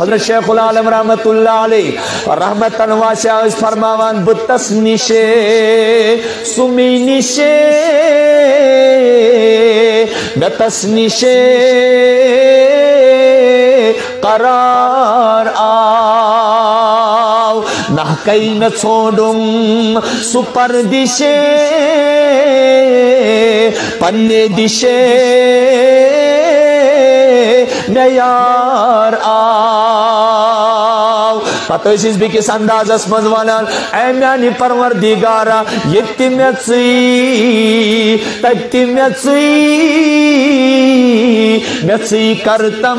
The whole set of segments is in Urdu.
حضرت شیخ العالم رحمت اللہ علیہ رحمتاً واسعہ اس فرماوان بتس نشے سمی نشے بتس نشے قرار آو نہ کئی نہ چھوڑوں سپر دشے پنے دشے نیار آو پتہ اس بھی کس انداز اسمز ونان اے میانی پروردگارا یتی میچی تکتی میچی کرتم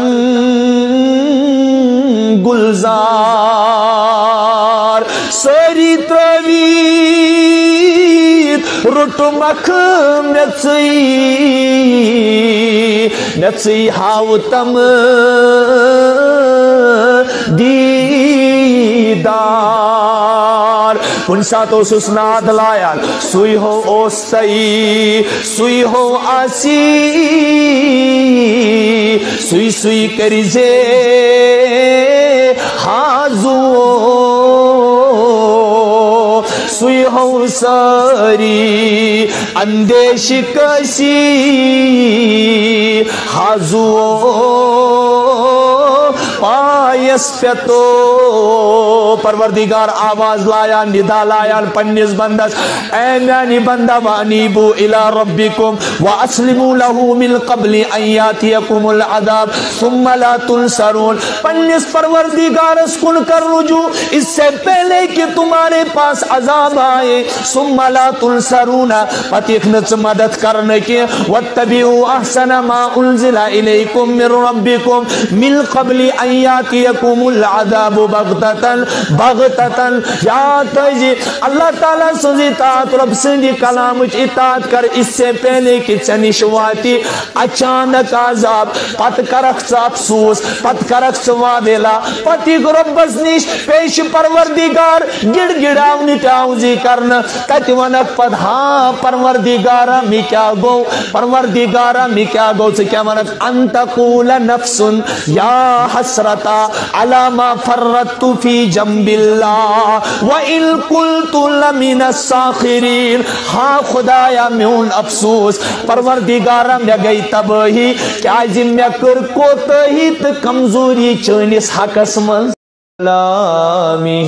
گلزار سری تروید رٹو مکھ میچی ہاو تم دیدار کن ساتھ اس ناد لائن سوئی ہو اوستی سوئی ہو آسی سوئی سوئی کریزے حاضو سوئی ہو ساری اندیش کسی حاضو پایس پیتو پروردگار آواز لایا ندا لایا پنیس بندس اے میانی بندہ وانیبو الى ربکم واسلموا له من قبل ان یاتیکم العذاب ثم لا تنصرون پنیس پروردگار اسکن کر رجوع اس سے پہلے کہ تمہارے پاس عذاب آئے ثم لا تنصرون پتیخنچ مدد کرنے کے واتبعوا احسن ما انزل الیکم من ربکم من قبل ان یاتیکم العذاب بغتتاً یاد ہے اللہ تعالیٰ سنزی اطاعت رب سندی کلام اطاعت کر اس سے پہلے کی چنشواتی اچانک عذاب پت کرخ افسوس پت کرخ وادلا پتی ربس نش پیش پروردگار گڑ گڑاونی تعوذی کرنا کتی ونک پت ہاں پروردگارا می کیا گو پروردگارا می کیا گو سے کیا ونک انتقول نفس یا حسرتا علی ما فرطت فی جنب اللہ وَإِن قُلْتُ لَمِنَ السَّاخِرِينَ ہاں خدایا میون افسوس پروردگارا میں گئی تباہی کیا میں کر کوتاہی تو کمزوری چانس حقس من کلامہ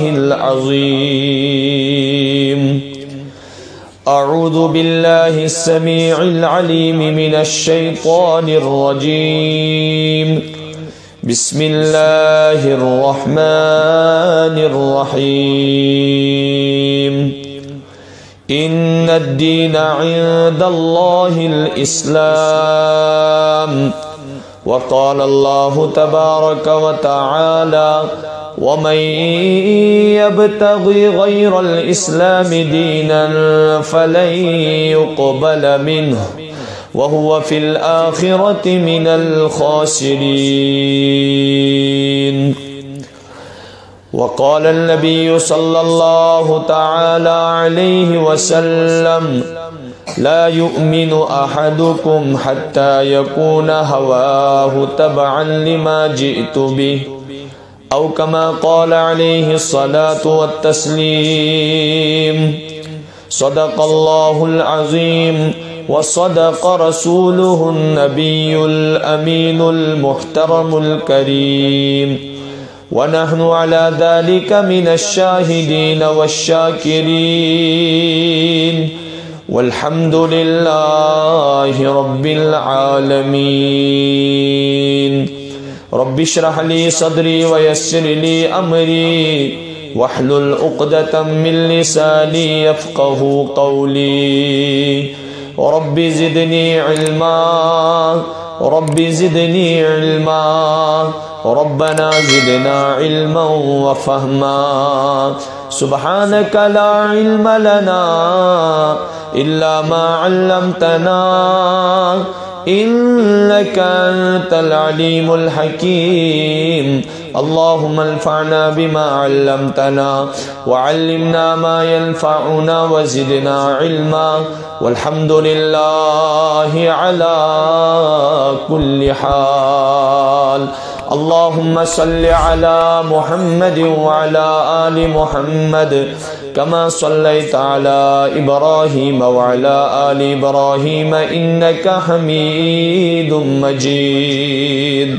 العظیم اعوذ باللہ السمیع العلیم من الشیطان الرجیم بسم اللہ الرحمن الرحیم ان الدین عند اللہ الاسلام وقال اللہ تبارک وتعالی ومن يبتغي غير الاسلام دينا فلن يقبل منه وهو في الآخرة من الخاسرين وقال النبي صلى الله تعالى عليه وسلم لا يؤمن أحدكم حتى يكون هواه تبعا لما جئت به أو كما قال عليه الصلاة والتسليم صدق الله العظيم وصدق رسوله النبي الأمين المحترم الكريم ونحن على ذلك من الشاهدين والشاكرين والحمد لله رب العالمين رب اشرح لي صدري ويسر لي أمري واحلل عقدة من لساني يفقه قولي رب زدني علما رب زدني علما ربنا زدنا علما وفهما سبحانك لا علم لنا إلا ما علمتنا إنك أنت العليم الحكيم اللهم انفعنا بما علمتنا وعلمنا ما ينفعنا وزدنا علما والحمد لله على كل حال اللهم صل على محمد وعلى آل محمد كما صليت على إبراهيم وعلى آل إبراهيم إنك حميد مجيد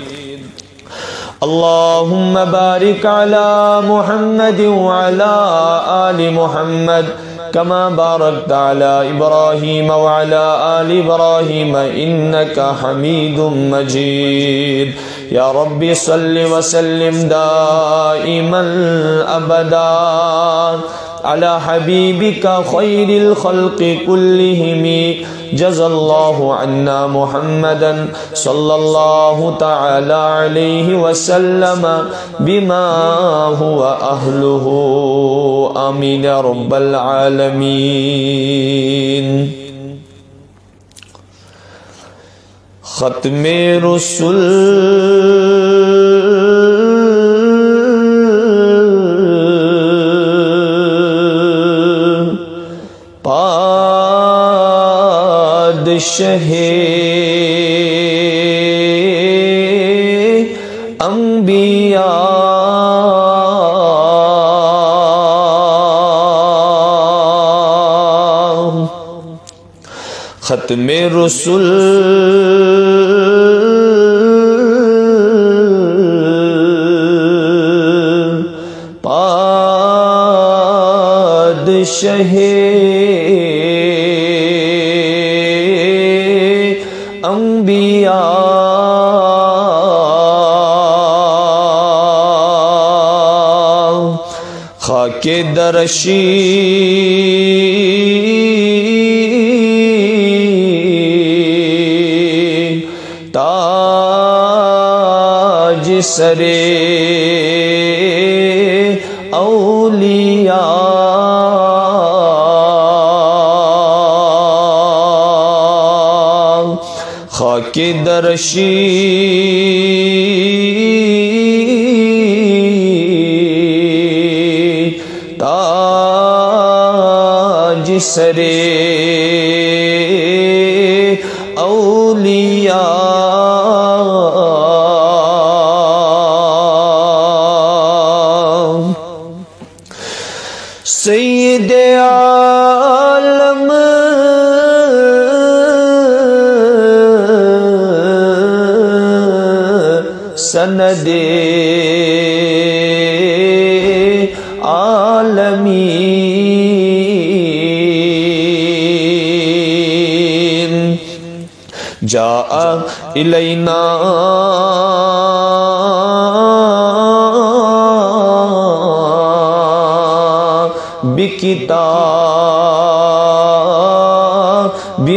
اللهم بارك على محمد وعلى آل محمد كما باركت على إبراهيم وعلى آل إبراهيم إنك حميد مجيد يا رب صل وسلم دائما أبدا على حبيبك خير الخلق كلهم جزى الله عنا محمدا صلى الله تعالى عليه وسلم بما هو أهله آمين يا رب العالمين ختم رسول پادشاہ انبیاء ختم رسول پادشاہ انبیاء خاک درشی تاج سرے اولیاء خاک درشی تاج سرے اولیاء سید عالم سند عالمین جاء الینا بکتاب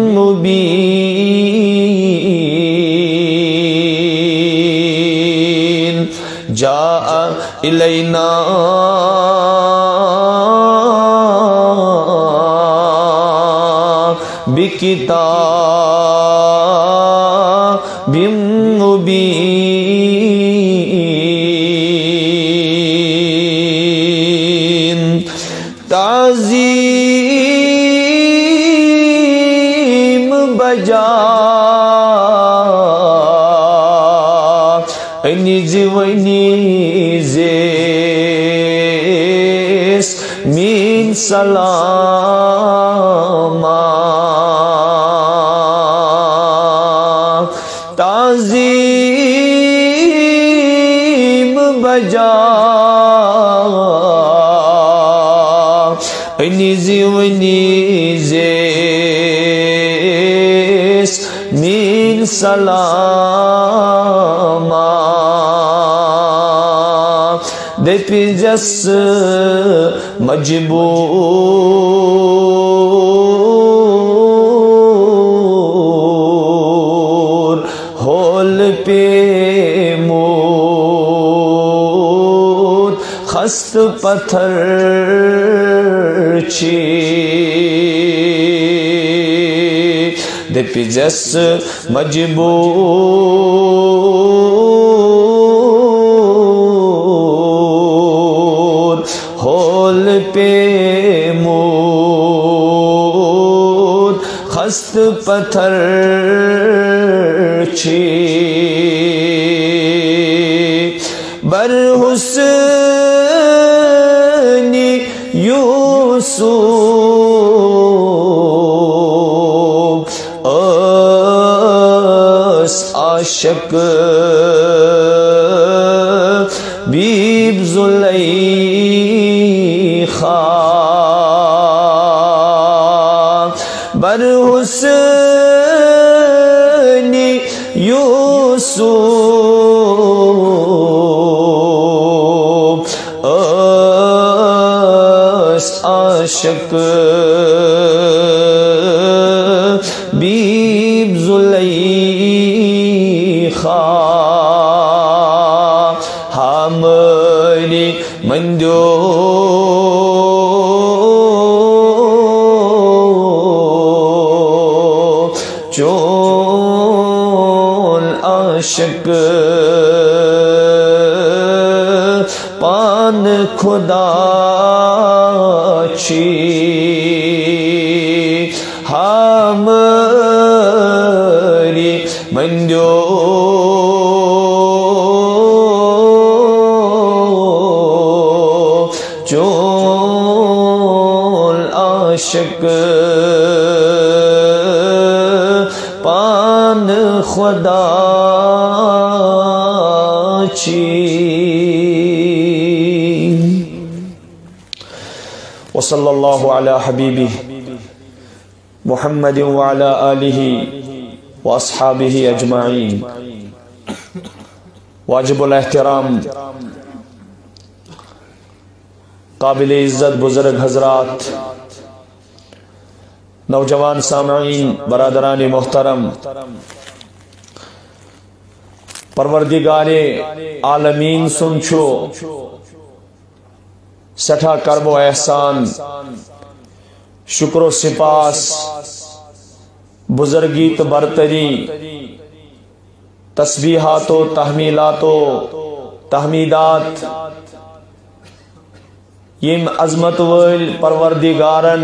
مبین جاء الینا بکتاب مبین تعظیم بجا نیز و نیزیس من سلام تعظیم بجا نیز و نیزیس من سلام دے پیجس مجبور ہول پہ مود خست پتھر چی دے پیجس مجبور ہول پہ مود خست پتھر چی برحسن یوسف اس عاشق بیب زلیخا برحسن یوسف اس عاشق بیب زلیخا ہماری مندو چون عاشق پان خدا چی ہماری مندو چون عاشق پان خدا چی وصلی اللہ علی حبیبی محمد وعلی آلہ واصحابہ اجمعین واجب الاحترام قابل عزت بزرگ حضرات نوجوان سامعین برادران محترم پروردگار عالمین سنچو سٹھا کرب و احسان شکر و سپاس بزرگی تو برتری تسبیحات و تحمیلات و تحمیدات یم عظمت ول پروردگارن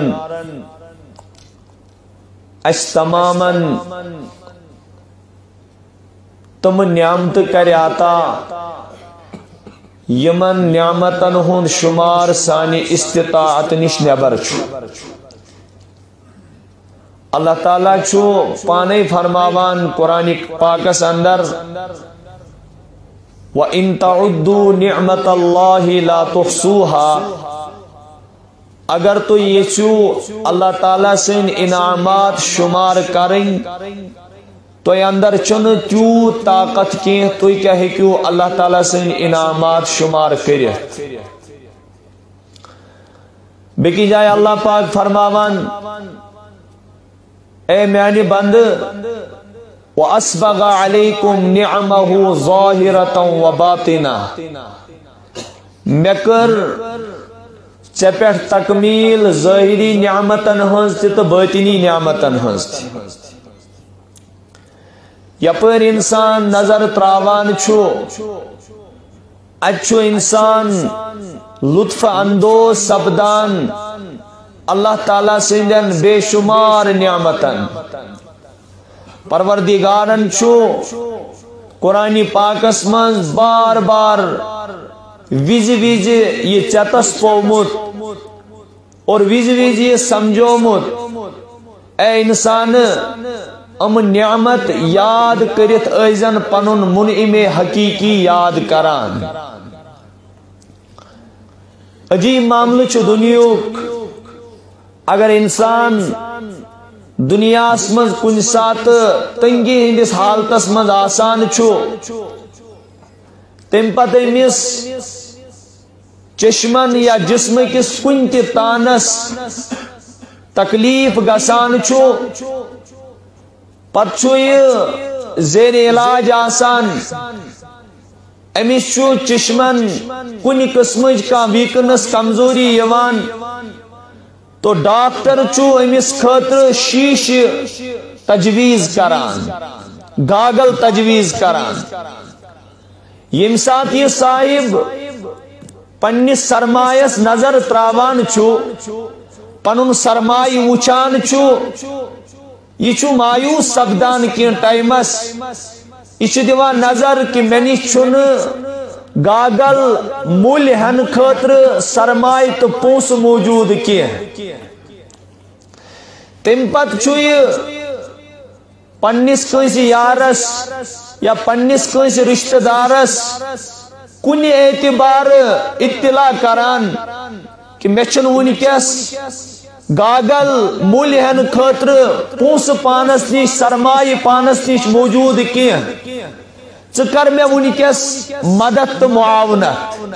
اس تماماً تم نعمت کریاتا یمن نعمتن ہون شمار سانی استطاعت نش نبر چھو اللہ تعالیٰ چھو پانے فرماوان قرآن پاکس اندر وَإِن تَعُدُّوا نِعْمَةَ اللَّهِ لَا تُحْصُوهَا اگر تو یہ چھو اللہ تعالیٰ سے انعامات شمار کریں تو یہ اندر چن کیوں طاقت کی تو یہ کہے کیوں اللہ تعالیٰ سے انعامات شمار کرے بکی جائے اللہ پاک فرماوان اے میانی بند وَأَسْبَغَ عَلَيْكُمْ نِعْمَهُ ظَاهِرَةً وَبَاطِنًا مکر چپیٹ تکمیل ظاہری نعمتن ہنز تھی تو باطنی نعمتن ہنز تھی یپر انسان نظر تراوان چھو اچھو انسان لطف اندوز سبدان اللہ تعالیٰ سندن بے شمار نعمتن پروردگارن چھو قرآن پاکس منز بار بار ویز یہ چتس پومت اور ویز یہ سمجھومت اے انسان ام نعمت یاد کرت ایزن پنن منعم حقیقی یاد کران عجیب معاملہ چھ دنیاک اگر انسان دنیا مز کن سات تنگی ہندس حالتس مز آسان چھو تم پتہ امس چشمن یا جسم کس کن تہ تانس تکلیف گسان چھو پتہ چھو یہ زیر علاج آسان امس چھو چشمن کن قسمج کا ویکنس کمزوری یوان تو ڈاکٹر چھو امس خاطر شیش تجویز کران گاگل تجویز کران یم سات یہ صاحب پنس سرمایس نظر تراوان چھو پنن سرمائی وچان چھو یہ چھو مایوس سپدان کی ٹائمس یہ دیوان نظر کہ میں نش چھن گاگل مول ہن خاطر سرمائے تو پونس موجود کی تم پت پنس کنس یارس یا پنس کنس رشتہ دارس کن اعتبار اطلاع کران کہ مچھن ونکس گاگل مول ہن خاطر پونس پانس نش سرمائے پانس نش موجود کی ثر میں ونکس مدد تو معاونت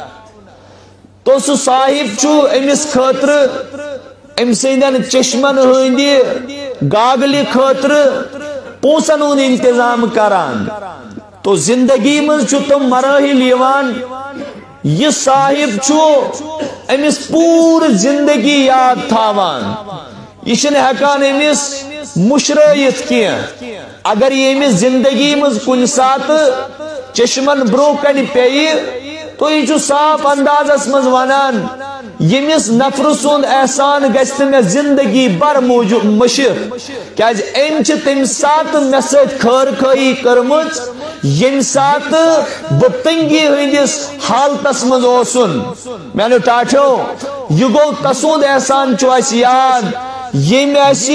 تو سہ صاحب امس خاطر ام سندین چشمن ہند گاگل خاطر پونسن ہند انتظام کران تو زندگی من تم مراحل یوان یہ صاحب امس پور زندگی یاد تھاوان یہ ہیکان امس مشرائت کی اگر یہ امس زندگی من کن سات چشمن برو کن پی تو یہ صاف اندازس مز ونان یمس نفر سند احسان گھت میں زندگی بر موجود مشر کیاز ام تم سات مے ست خیر خی کرم یم سات بہ تنگی ہندس حالتس مز اوسن میانو ٹاٹھو یہ گو تسند احسان اس یاد یم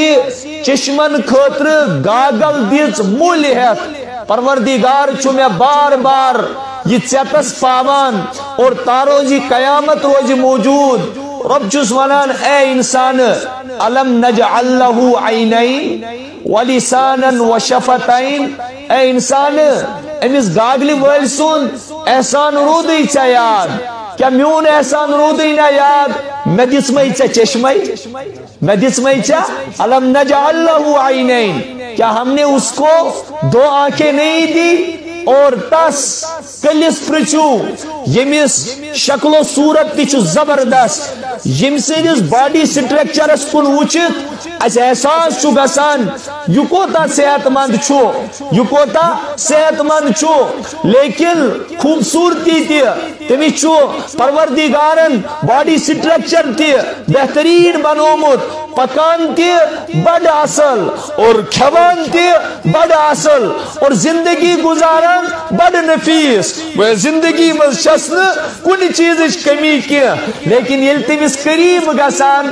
چشمن خاطر گاگل دِژ مول ہیت پروردگار میں بار بار یہ ژیتس پاوان اور تاروزی قیامت روز موجود رب چھس ونان اے انسان الم نجعل له عینین ولسانا وشفتین اے انسان امس گاگل ول سن احسان رودی ژے یاد کیا میون احسان رودی نہ یاد میں دسمے ژے چشمے میں دسمے ژے الم نجعل له عینین کیا ہم نے اس کو دو آنکھیں نہیں دی اور تس کلس پرچو یمس شکل و صورت تہ زبردست یم سندس باڈی سٹرکچرس کن وچت اس احساس گسان یہ کوتا صحت مند یہ کوتا صحت مند لیکن خوبصورتی تمس پروردگارن باڈی سٹرکچر بہترین بنومت پکان بڑ اصل اور کھوان بڑ اصل اور زندگی گزاران بڑ نفیس زندگی مز کن چیز کمی کی لیکن یل تمس قریب گسان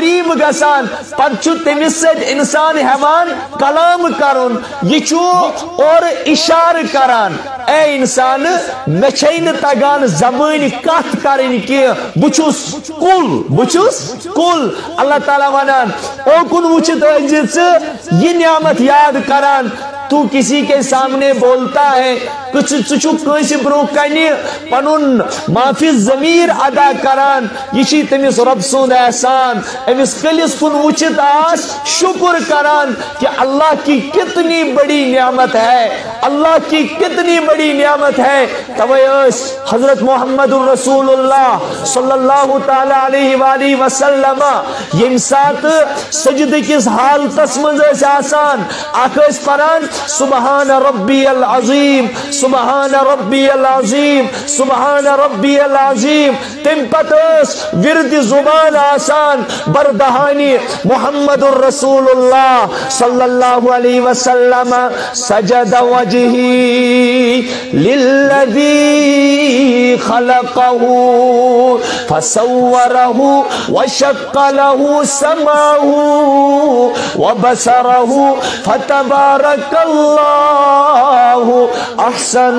پتہ تمس ست انسان ہیوان کلام کرن یہ اور اشار کران اے انسان مے چھے نہ تگان زبان کت کرن کی بچھس کل اللہ تعالی ونان او کن وچت یہ نعمت یاد کران تو کسی کے سامنے بولتا ہے کچھ کنس برو کن پنن معافی ضمیر ادا کران یہ تمس رب سند احسان امس کلس کن وچت آس شکر کران کہ اللہ کی کتنی بڑی نعمت ہے اللہ کی کتنی بڑی نعمت ہے توے حضرت محمد رسول اللہ صلی اللہ تعالی علیہ وآلہ وسلم یم سات سجد کس حالتس مز آسان اخ پران سبحان ربی العظیم سبحان ربی العظیم سبحان ربی العظیم تم پتس ورد زبان آسان بردہانی محمد الرسول اللہ صلی اللہ علیہ وسلم سجد وجہی للذی خلقہ فصورہ وشق له سمعہ وبصرہ فتبارک اللہ احسن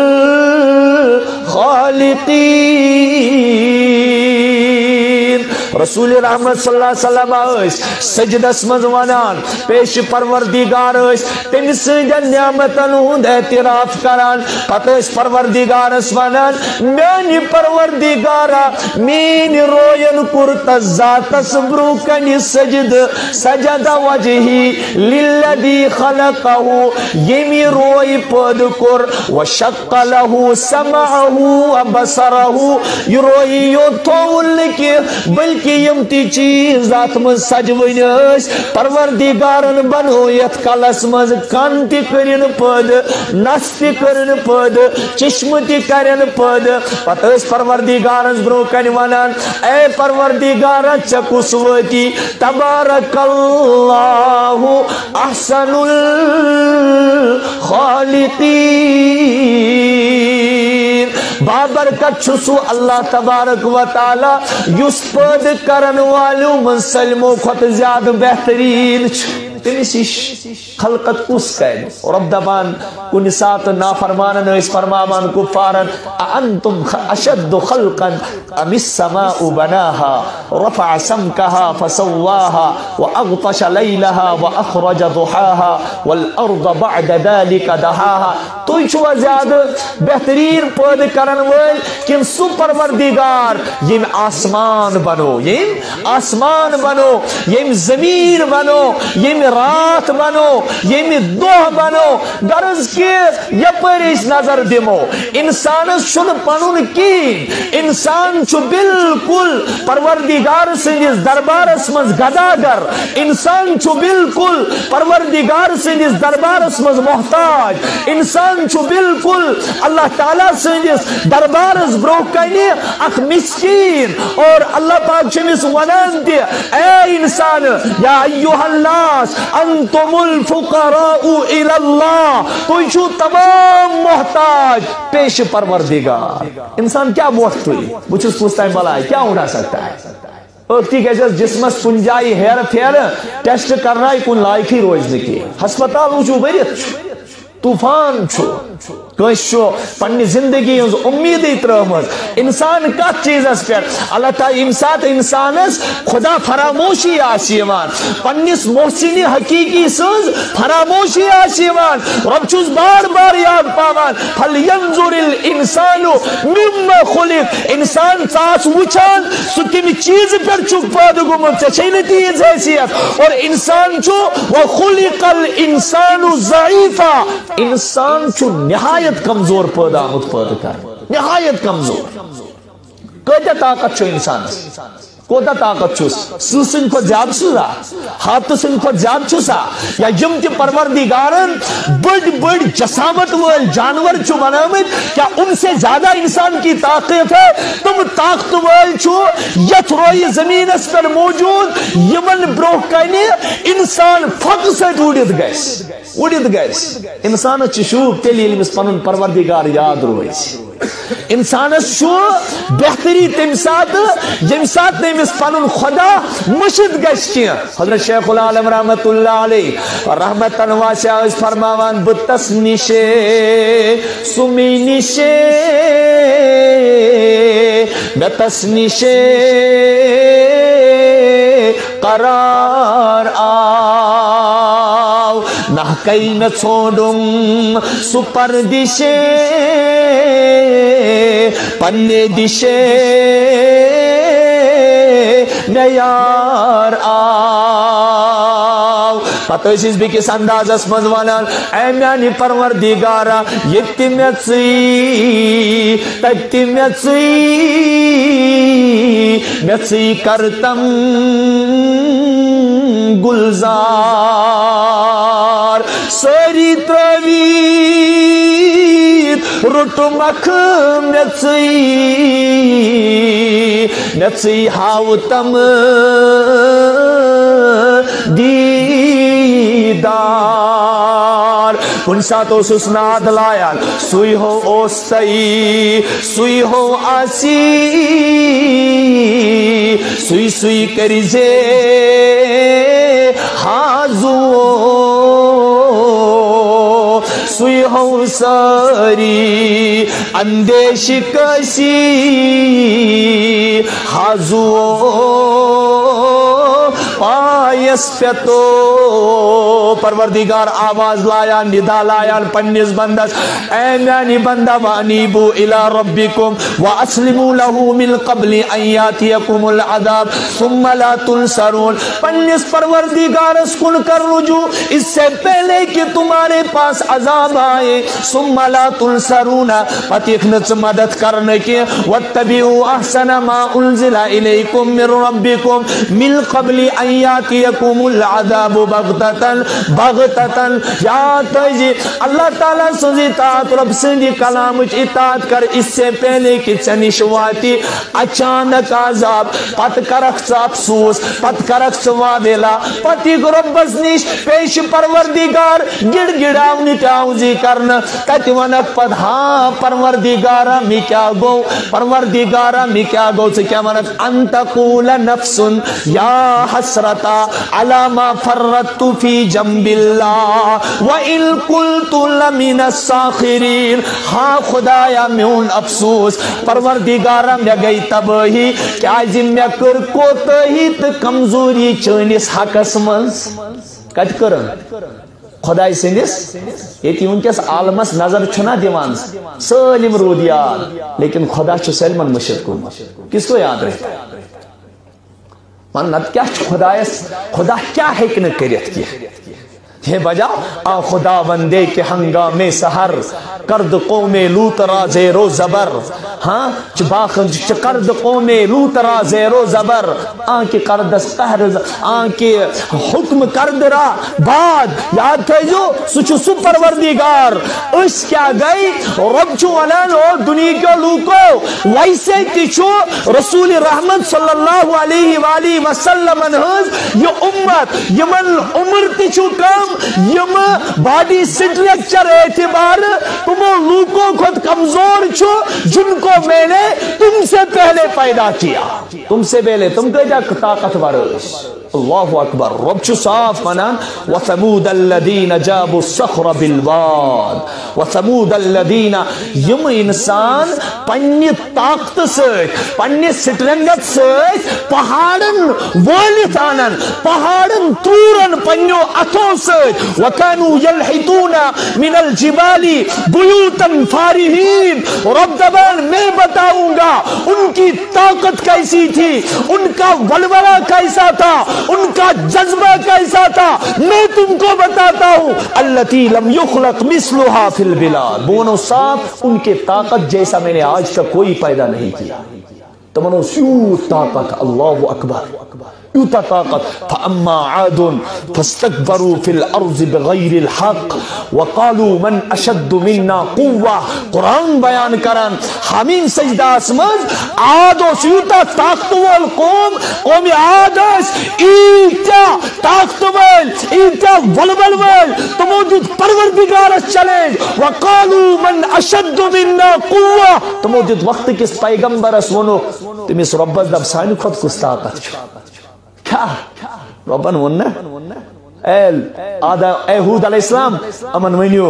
الخالقین رسول رحمت صلی اللہ علیہ وسلم سجدس مز ونان پیش پروردگار تم سندین نعمتن ہند اعتراف کران پتہ پروردگارس ونان میانی پروردگارا مین روین کورت ذاتس برو کن سجد سجد وجہی للذی خلقہ یمی روی پد کور وشق له سمعہ وبصرہ یہ روی یو تول کی بلکہ یم تی چیز ذات من سجون پروردگارن بنو یت کلس مز کن تی کرن پد نس تی کرن پد چشم تی کرن پد پتہ پروردگارن برو کن ونان اے پروردگار چکس وتی تبارک اللہ احسن الخالقین بابرکت چھسو اللہ تبارک و تعالی یس پید کرن والو من سلمو خط زیادہ بہترین تمس خلقت کس کر رب دبان کن سات نافرمانن اس فرمامان کفارن انتم اشد خلقا ام السماء بناها رفع سمكها فسواها واغطش ليلها واخرج ضحاها والارض بعد ذلك دحاها تو چھو زیادہ بہترین پید کرن ول کن سو پروردگار یم آسمان بنو یم آسمان بنو یم زمین بنو یم رات بنو یم دہ بنو غرض کہ یپر اس نظر دمو انسانس چھن پنن کین انسان چھ بالکل پروردگار سندس دربارس مز گداگر انسان چھ بالکل پروردگار سندس دربارس مز محتاج انسان چھ بالکل اللہ تعالی سندس دربارس برو کنی اخ مسکین اور اللہ پاک چمس ونان تہ اے انسان یا ایھا الناس انتم الفقراء الى اللہ تو چھو تمام محتاج پیش پروردگار انسان کیا محتاج ہوئی بچس پوچھتا ہے بلائی کیا اٹھا سکتا ہے اکتی کہ جسمس کن جائی ہیر پھیر ٹیسٹ کر رہا ہے کن لائق ہی روز نکی ہسپتال وچو بریت طوفان چھو چھو پنی زندگی امید ترمز انسان کت چیز پہ اللہ تعالی امسات انسانس خدا فراموشی آسیمان پنیس محسن حقیقی سز فراموشی آسیمان رب چوز بار بار یاد پامان فَلْيَنْظُرِ الْإِنسَانُ مِمَّ خُلِقَ انسان ساس وچان سو کمی چیز پر چک پاد گمت چیلی تیز حیثیت اور انسان چو وَخُلِقَ الْإِنسَانُ ضَعِيفًا انسان چو نہایت کمزور پیدا آمد پیدا کر نہایت کمزور کتا طاقت چھو انسان کوتا طاقت چھس سن کو زیاد چھسا ہاتھ سن کو زیاد چھسا یا یم تی پروردگارن بڑ جسامت ول جانور چھو بنامت کیا ان سے زیادہ انسان کی طاقت ہے تم طاقت ول چھو یت روی زمین اس پر موجود یمن بروہ کہنے انسان فق سے اڑت گیس انسان چشوب تیلی علمس پنن پروردگار یاد رویس انسانس شو بہتری تم سات یم سات نمس پنن خدا مشد گشتی حضرت شیخ العالم رحمت اللہ علیہ رحمتن واسعہ اس فرماوان بتس نشے سمی نشے بتس نشے قرار آو نہ کئی نہ چھوڑم سپر دشے پنے دشے نیار آو پتہ اس بکس انداز اسمز ونان اے میانی پروردگارا یتی میچی تکتی میچی کرتم گلزار سری تروید رٹ مکھ میچی ہاو تم دیدار کن ساتھ اس ناد لائن سوئی ہو اوستی سوئی ہو آسی سوئی سوئی کریزے ہازو سوئی ہو ساری اندیش کسی ہازو پایس پیتو پروردگار آواز لایا ندا لایا پنیس بندس اے میانی بندہ وانیبو الى ربکم واسلموا له من قبل ان یاتیکم العذاب ثم لا تنصرون پنیس پروردگار اسکن کر رجوع اس سے پہلے کہ تمہارے پاس عذاب آئے ثم لا تنصرون پتیخنچ مدد کرنے کے واتبعوا احسن ما انزل الیکم من ربکم من قبل ان یاتیکم العذاب بغتتا بغتتن یاد تجی اللہ تعالیٰ سنزی اطاعت رب سندی کلام اطاعت کر اس سے پہلے کہ چنش واتی اچانک عذاب پت کرخ ث افسوس پت کرخ ث واویلا پتی ربس نش پیش پروردگار گڑ گڑاونی تعوذی کرنا تتی ونک پت ہاں پروردگارا می کیا گو پروردگارا می کیا گو سے کیا ونک ان تقول نفس یا حسرتا علی ما فرطت فی جنب اللہ وَإِن قُلْتُ لَمِنَ السَّاخِرِينَ ہاں خدایا میون افسوس پروردگارا میں گئی تباہی کیا میں کر کوتاہی تو کمزوری چٲنِس حقس منٛز کتہِ کٔرٕن خدائی سندس یہ ونکس عالمس نظر چھنا دیوان سالم رود یاد لیکن خدا چھ سلمن مشد کن کس کو یاد رہتا من نت کیا خدایس خدا کیا ہیکن کرت کی یہ بجا آ خدا بندے کے ہنگام سحر کرد قوم لوط را زیر و زبر ہاں چ کرد قوم لوط را زیر و زبر آن کی قردس قہر آن کی حکم کرد را بعد یاد تھیجو سچو پروردگار اس کیا گئی رب چو ولن او دنیا کے لوکو ویسے تیچو رسول رحمت صلی اللہ علیہ وآلہ وسلم یہ امت یمن عمر تیچو کام یم باڈی سٹرکچر اعتبار تمو لوگوں خود کمزور چھو جن کو میں نے تم سے پہلے پیدا کیا تم سے پہلے تم کہا طاقت ورش اللہ اکبر رب چھو صاف منان وثمود الذین جابوا الصخر بالواد وثمود الذین یم انسان پنی طاقت سے پنی سٹرنگت سے پہاڑن والت آنن پہاڑن تورن پنیو اتھوں سے وَكَانُوا يَلْحِطُونَ مِنَ الْجِبَالِ بُيُوتًا فَارِهِينَ رب دبان میں بتاؤں گا ان کی طاقت کیسی تھی ان کا ولولہ کیسا تھا ان کا جذبہ کیسا تھا میں تم کو بتاتا ہوں الَّتِي لَمْ يُخْلَقْ مِثْلُهَا فِي الْبِلَادِ بونو صاحب ان کے طاقت جیسا میں نے آج تک کوئی پیدا نہیں کیا تمنو سیو طاقت اللہ اکبر یوتا طاقت فاما عاد فاستكبروا في الارض بغير الحق وقالوا من اشد منا قوه قرآن بیان کرن ہمین سجدہ اسمز عاد و سیوتا طاقتور قوم عاد ایتا طاقتور ایتا ولول تموجود پروردگار چیلنج وقالوا من اشد منا قوه تموجود وقت کس پیغمبر اس ونو تمس رب دب سانی خود کس طاقت کیا ربن ونہ ایہود علیہ السلام امن ونیو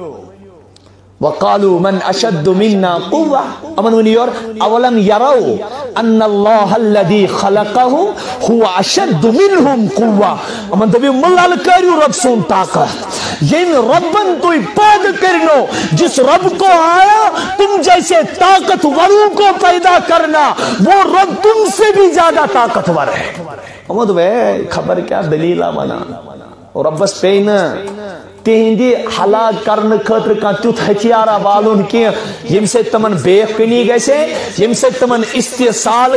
وقالوا من اشد منا قوة امن ونیو اولم يروا ان اللہ الذي خلقهم هو اشد منهم قوة امن دبی ملال کریو رب سون طاقت ین ربن تو پید کرنو جس رب کو آیا تم جیسے طاقت وروں کو پیدا کرنا وہ رب تم سے بھی زیادہ طاقتور ہے امد وے خبر کیا دلیلہ بنا اور ربس پین تہندی ہلاک کرنے خاطر کان تیت ہتھیارا والون کی یم سے تمن بے کنی گیسے یم سے تمن استحصال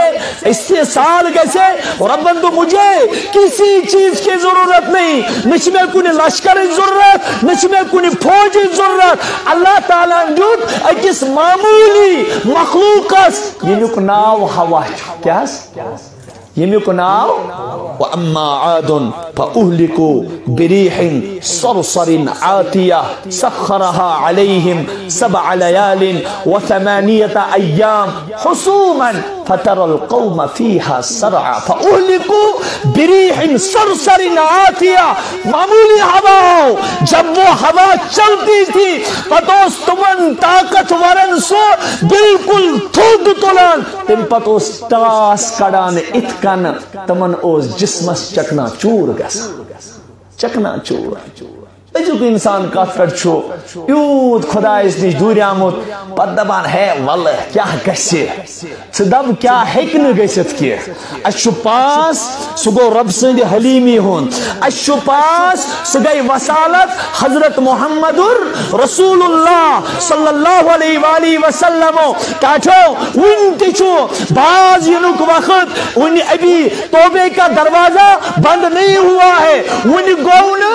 گیسے ربن تو مجھے کسی چیز کی ضرورت نہیں نچ میں کنی لشکر ضرورت نچ میں کنی فوج ضرورت اللہ تعالیٰ دیوت اکس معمولی مخلوق یمیک ناو ہوا کیا یمیک ناو وَأَمَّا عَادٌ فَأُهْلِكُوا بِرِيحٍ صَرْصَرٍ عَاتِيَةٍ سَخَّرَهَا عَلَيْهِمْ 7 لَيَالٍ و8 أَيَّامٍ حُسُومًا فَتَرَى الْقَوْمَ فِيهَا سَرْعًا فَأُهْلِكُوا بِرِيحٍ صَرْصَرٍ عَاتِيَةٍ معمولی ہوا جب وہ ہوا چلتی تھی پتوس تمن طاقت ورن سو بالکل تھود تلن تم پتوس ٹاس کڑان اتکن تمن اوز جسمس چکنا چور گسا چکنا چور اجوک انسان کافر چھو یود خدا اس نش دوری آمود پت دبان ہے واللہ کیا گسے صدب کیا ہیکن گسیت کی اشو پاس سگو رب سند حلیمی ہون اشو پاس سگئی وسالت حضرت محمد رسول اللہ صلی اللہ علیہ وآلہ وسلم کاٹھو ونتی وچو باز ینک وقت ون ابھی توبے کا دروازہ بند نہیں ہوا ہے، ون گو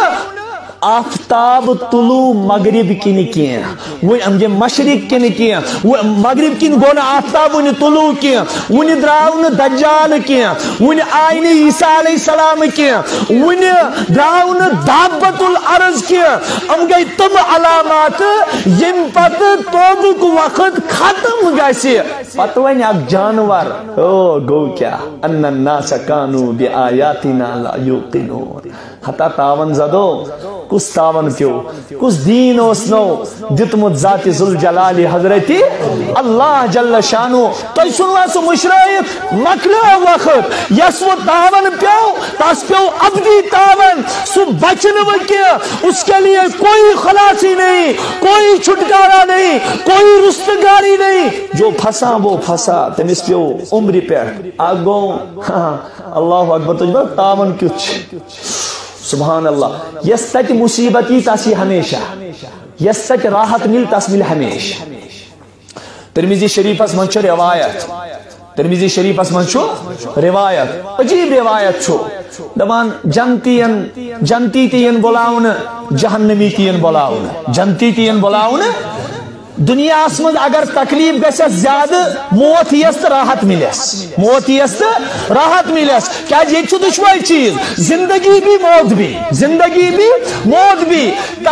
آفتاب طلوع مغرب کن کی مشرق کن کی مغرب کن گو نا آفتاب ون طلوع کی ون دراو دجال کی ون آئی نی عیسیٰ علیہ السلام کی ون دراو دابت الارض کی ام گئی تم علامات یم پت توبک وقت ختم گسی پتہ ون اک جانور گو کیا ان الناس کانوا بآیاتنا لا یوقنون حتی تاون زدو کس تاون پیو کس دین اوسنو دتمت ذات ذوالجلال حضرت اللہ جل شانو تو سنوا سو مشرق مکلو وقت یس وہ تاون پیو تاس پیو ابدی تاون سو بچن وکیا اس کے لیے کوئی خلاصی نہیں، کوئی چھٹکارا نہیں، کوئی رستگاری نہیں، جو پھنسا وہ پھنسا تمس پیو عمری پہ آگو اللہ اکبر تجھے تاون کچھ سبحان اللہ یس تک مصیبتی تاسی ہمیشہ یس تک راحت مل تاس مل ہمیشہ ترمذی شریف اس منچو روایت ترمذی شریف اس منچو روایت عجیب روایت چھو دبان جنتی تین بلاؤن جہنمی تین بلاؤن جنتی تین بلاؤن دنیا اسمد اگر تکلیف گسس زیادہ موت یست راحت ملس موت یست راحت ملس کیا یہ چھو دشوائی چیز زندگی بھی موت بھی زندگی بھی موت بھی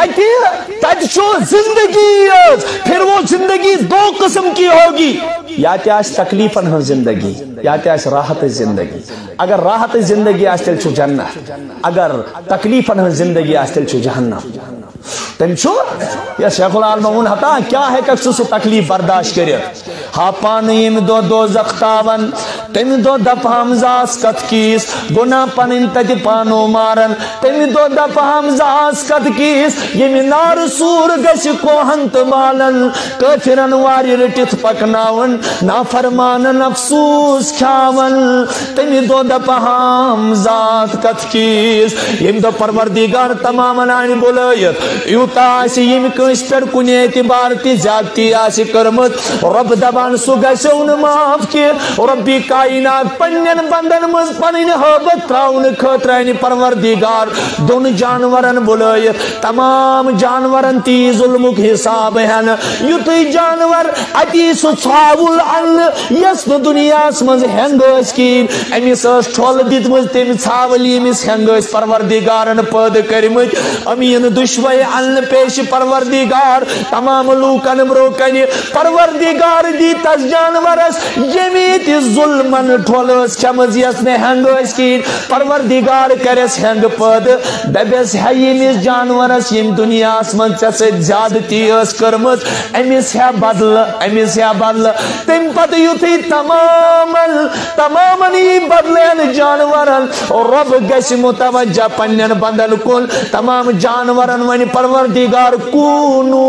تک چھو زندگی پھر وہ زندگی دو قسم کی ہوگی یا تیاش تکلیفن ہن زندگی یا تیاش راحت زندگی اگر راحت زندگی آستل چھو جنت اگر تکلیفن ہن زندگی آستل چھو جہنم تم چھو یا شیخ العالمون ہتا کیا ہے کہ سو تکلیف برداشت کرے ہاپان یم دو دوزخ تاون تم دو دپ ہمزاس کت کیس گناہ پنن تج پانو مارن تم دو دپ ہمزاس کت کیس یم نار سور گش کوہنت بالن کافرن واری رٹت پکناون نافرمانن افسوس کھاون تم دو دپ ہمزات کت کیس یم دو پروردگار تمام آئین بولایت یوتا آسی یم کنس پر کن اعتبار تی زیادتی آسی کرمت رب دبان سو گسون معاف کی ربی کائنات پنین بندن مز پنین حبت تراؤن خطرین پروردگار دون جانورن بلائیت تمام جانورن تی ظلمک حساب ہیں یوتی جانور اتی سو چھاول عل یس دنیا اسمز ہنگوز کی امیس اس ٹھول دیت مز تیم چھاولی امیس ہنگوز پروردگارن پد کرمت امین دشوئی عل پیش پروردگار تمام لوکن بروکنی پروردگار دی تس جانورس یمیت ظلمن ٹھولس چمز یسنے ہنگوز کی پروردگار کرس ہنگ پد دبیس ہے یمیس جانورس یم دنیا اسمن چسے زیادتی اس کرمت امیس ہے بدل تم پت یوتی تماماً ہی بدلین جانورن رب گش متوجہ پنین بندن کل تمام جانورن ونی پروردگار کونو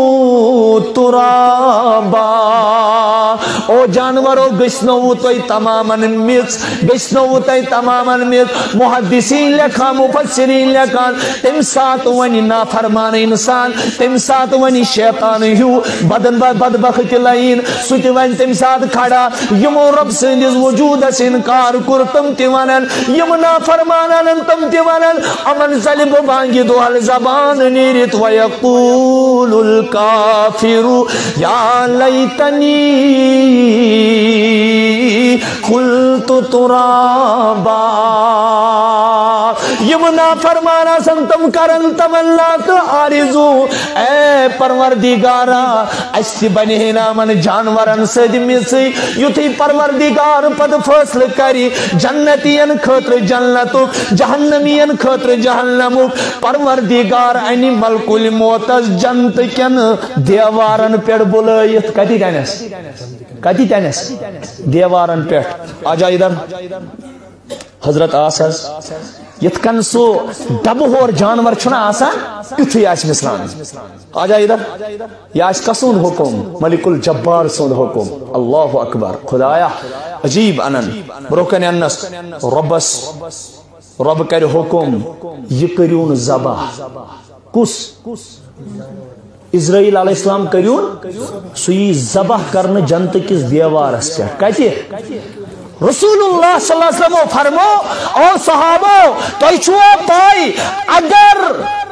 ترابا او جانورو گشنو توی تماماً میت گشنو توی تماماً میت محدثین لکھا مفسرین لکھان تم سات ونی نافرمان انسان تم سات ونی شیطان ہیو بدن بدبخت لائن سوچ ون تم سات کھڑا یمو رب سندس وجود اس انکار کر تم تیوانن یم نافرمانن تم تیوانن امن ظلم بانگی دوال زبان نیرت ویقول الکافر یا لیتنی خلط ترابا یم نافرمانا سن تم کرن تم اللہ تو آرزو اے پروردگارا ایسی بنی نامن جانورن سدمیسی یوتی پروردگار پد فصل کری جنتین خطر جنتو جہنمین خطر جہنمو پروردگار اینی ملک الموتز جنت کن دیوارن پیڑ بلائیت کتی تینس دیوارن پیڑ آجا ادھر حضرت آساس یتکن سو دبہور جانور چھنا آسان اتھی آش مثلان آجا ادھر یا آش کسون حکم ملک الجبار سون حکم اللہ اکبر خدایا عجیب انن بروکن انس رب کر حکم یہ کریون زبا کس اسرائیل علیہ السلام کریون سوی ذبح کرنے جنت کس دیوارس پہ کہتے رسول اللہ صلی اللہ علیہ وسلم فرمو او صحابو تو چھو پائی اگر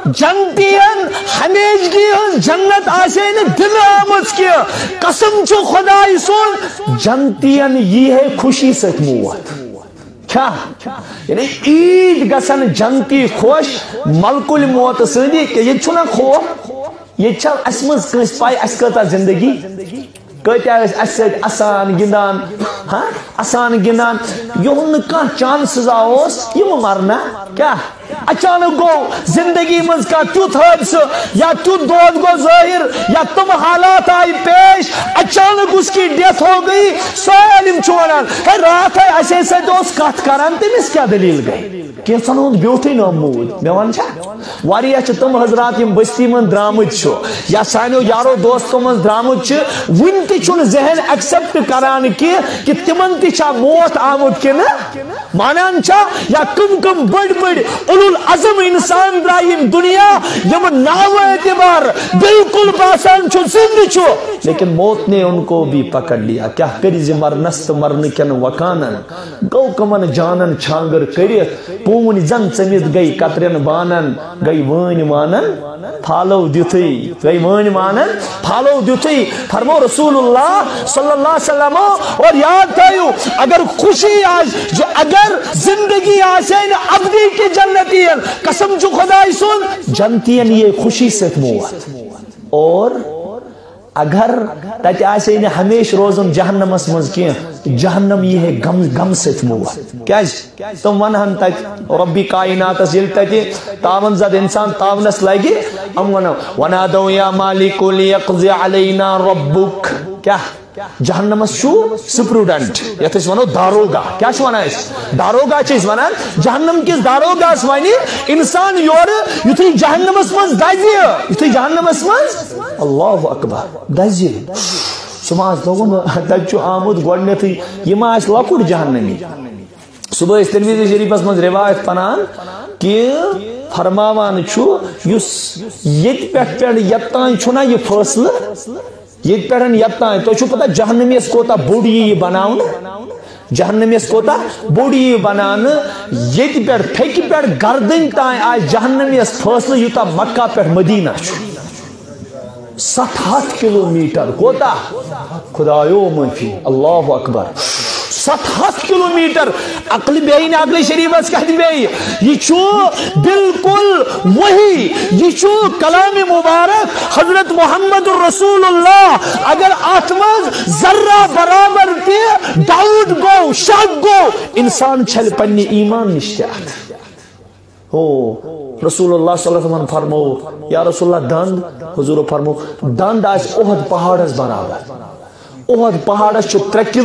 جنتین ہمیشگی جنت آسے نے دل آمد کیا قسم چھو خدای سن جنتین یہ ہے خوشی سک موت کیا یعنی عید گسن جنتی خوش ملک الموت سدی کہ یہ چھنا خوف یہ چھا اسمز کنس پائی اسکتا زندگی کہتے ہیں اسد آسان گندان ہاں آسان گندان یہ کان چانسز آوس یہ مرنا کیا اچانک گو زندگی مز کا تیت حادثہ یا تیت دود گو ظاہر یا تم حالات آئی پیش اچانک اس کی ڈیتھ ہو گئی سالم چھوڑان ہے رات ہے ایسے سے دوست کات کران تمس کیا دلیل گئی کینسن ہند بیوٹھی نمود میں ون چھا واریاہ چھ تم حضرات یم بستی من درامد چھو یا سانیو یارو دوستو من درامد چھ ون تی چھن ذہن ایکسپٹ کران کی کہ تمن تی چھا موت آمد کی نا مانان چھا یا کم کم بڑ بڑ العظم انسان درائیم دنیا یم ناو اعتبار بالکل باسان چھو زند چھو لیکن موت نے ان کو بھی پکڑ لیا کیا کریز مرنست مرن کن وکانن گو کمن جانن چھانگر کریت پون زن چمت گئی قطرن بانن گئی وین مانن پھالو دیتھی گئی وین مانن پھالو دیتھی فرمو رسول اللہ صلی اللہ علیہ وسلم اور یاد تھایو اگر خوشی آج اگر زندگی آسین ابدی کی جنتی قسم جو خدای سن جنتین یہ خوشی سے موت اور اگر تت آسے ہمیشہ روزن جہنمس مز کی جہنم یہ ہے غم سے موت کیا تم ونہن تت ربی کائنات یل تت تاون زد انسان تاونس لگی ہم ونادو یا مالک لیقضی علینا ربک کیا جہنمس چھو سپروڈنٹ یت اس ونو داروگا کیا چھو ونان اس داروگا چھ اس ونان جہنم کس داروگا اس ونی انسان یور یتھی جہنمس من دزی یتھی جہنمس من اللہ اکبر دزی سماج لوگن تت چھو آمد گڈنیتھی یہ ما اس لکڑ جہنمی صبح اس ترمذی شریفس من روایت پنان کہ فرماوان چھو یس یت پٹھ یتان چھنا یہ فیصلہ یہ پیرن یتنا ہے تو چھو پتا جہنمیس کوتا بوڑی یہ بناؤن جہنمیس کوتا بوڑی یہ بنان یہ پیر پھیکی پیر گردن تائیں آج جہنمیس فاصلہ یوتا مکہ پیر مدینہ چھو 7 کلومیٹر کوتا خدایو منفی اللہ اکبر 7 کلومیٹر عقل بیئی عقل شریف اس کہتی بیئی یہ چھو بالکل وہی یہ چھو کلام مبارک حضرت محمد رسول اللہ اگر آتماز ذرہ برابر تے ڈاؤٹ گو شک گو انسان چھل پنی ایمان نشتیات ہو رسول اللہ صلی اللہ علیہ وسلم فرمو یا رسول اللہ دند حضور فرمو دند آج احد پہاڑس برابر احد پہاڑس چھو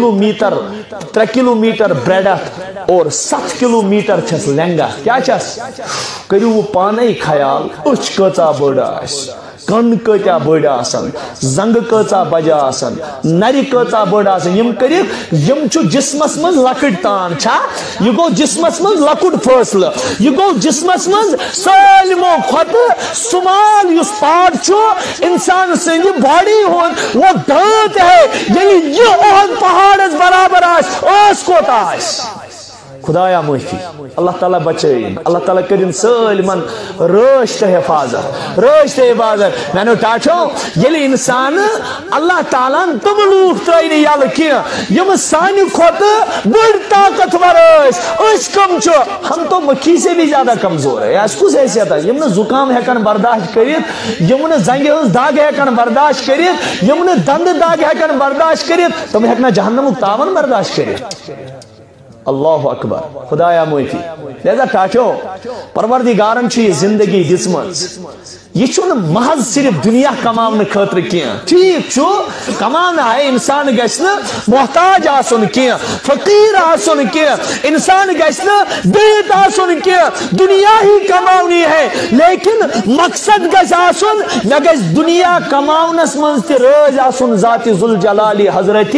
3 کلومیٹر بریڈت اور 7 کلومیٹر چھس لنگا کیا چھس کریو وہ پانے خیال اچھ کچا بڑا اس کن کچا بڑا آسن زنگ کچا بجا آسن نری کچا بڑا آسن یم کریب یم چھو جسمس من لکڑ تان چھا یہ گو جسمس من لکڑ فاصلہ یہ گو جسمس من سالمو خط سمال یس پارٹ چھو انسان سنگی باڈی ہون وہ دانت ہے یعنی یہ احد پہاڑس برابر آس کوتا آس خدایا معافی اللہ تعالیٰ بچائیں اللہ تعالیٰ کریں سالمن رشت حفاظت میں نے ٹاٹھو یلی انسان اللہ تعالیٰ تم لوگ ترائنی یال کیا یم سانی خود بڑ طاقتور اس کم چھو ہم تو مکھی سے بھی زیادہ کمزور ہے اس کو حیثیت ہے یم نے زکام ہیکن برداشت کریت یم نے زنگ داغ ہیکن برداشت کریت یم نے دند داغ ہیکن برداشت کریت تم ہیکنا جہنم تاون برداشت کریت اللہ اکبر خدایا معافی لہذا ٹاٹھو پروردگارن چھ زندگی دسمت یہ چھو محض صرف دنیا کماؤن خاطر کیا ٹھیک چھو کمانا ہے انسان گژھن محتاج آسن کیا فقیر آسن کیا انسان گژھن بیت آسن کیا دنیا ہی کماؤنی ہے لیکن مقصد گژھ آسن نہ گژھ دنیا کماؤنس منز تہ رٲضۍ آسن ذات ذوالجلالی حضرت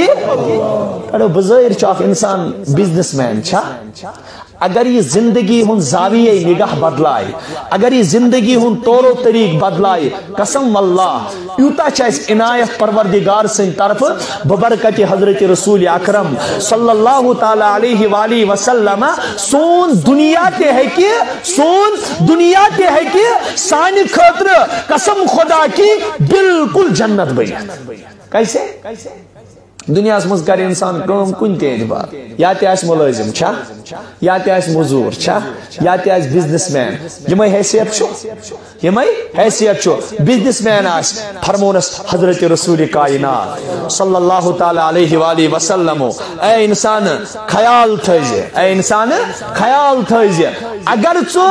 بظاہر چھ اکھ انسان بزنس مین چھا اگر یہ زندگی ہن زاویہ نگاہ بدلائے اگر یہ زندگی ہن طور و طریق طریق بدلائے قسم واللہ یوتا چیز عنایت پروردگار سن طرف ببرکت حضرت رسول اکرم صلی اللہ تعالی علیہ وآلہ وسلم سون دنیا تے ہے کہ سانی خاطر قسم خدا کی بالکل جنت بنی کیسے دنیا مز کر انسان کام کن تے اعتبار یا تے آس ملازم چھا یا تے آس مزور چھا یا تے آس بزنس مین یمے حیثیت چھو بزنس مین آس فرمونس حضرت رسول کائنات صلی اللہ تعالی علیہ وآلہ وسلم اے انسان خیال تھائزے اگر ژٕ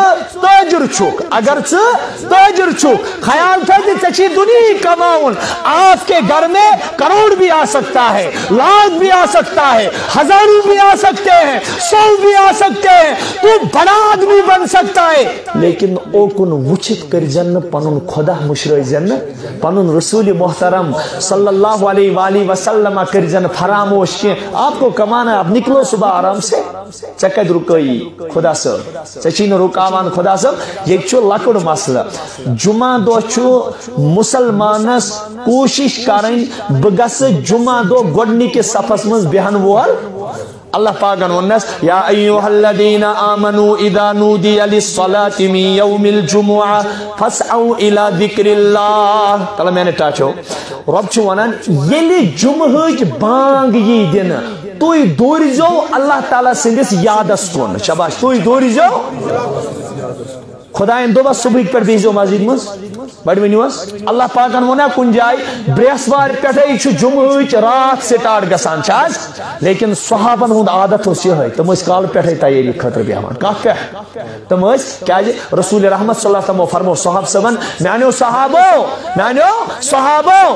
تاجر چھُکھ خیال تھائزے ژےٚ دنیا کماؤن آپ کے گھر میں کروڑ بھی آ سکتا ہے لاکھ بھی آ سکتا ہے ہزاروں بھی آ سکتے ہیں 100 بھی آ سکتے ہیں تو بڑا آدمی بن سکتا ہے لیکن اوکن وچت کر جن پنن خدا مشرے جن پنن رسول محترم صلی اللہ علیہ وآلہ وسلم کر جن فراموش کے آپ کو کمانا ہے آپ نکلو صبح آرام سے چکد رکئی خدا صاحب چچین رکاوان خدا صاحب یہ چھو لکڑ مسئلہ جمعہ دو چھو مسلمانس کوشش کریں بگس جمعہ دو گوڑنی کے صفحس مز بیان وول اللہ پاکن ونس یا ایوہ الذین آمنوا اذا نودی للصلاة من یوم الجمعہ فاسعوا الى ذکر اللہ تلا میں نے ٹاچو رب چھو ونن یلی جمعہ بانگ یہ دن توی دوری جو اللہ تعالیٰ سندس یادس کن شباش توی دوری جو خدا ان دو بس صبح پر بیزو مسجد مز بڑھ ونیوس اللہ پاکن ونا کن جائے بریسوار پٹھے چھ جمعہ رات سٹارٹ گسان چاز لیکن صحابن ہند عادت اس یہ تم اس کال پٹھے تیاری خطر بیان کات پہ تم اس کیا رسول رحمت صلی اللہ علیہ وسلم فرمو صحاب سبن میانو صحابو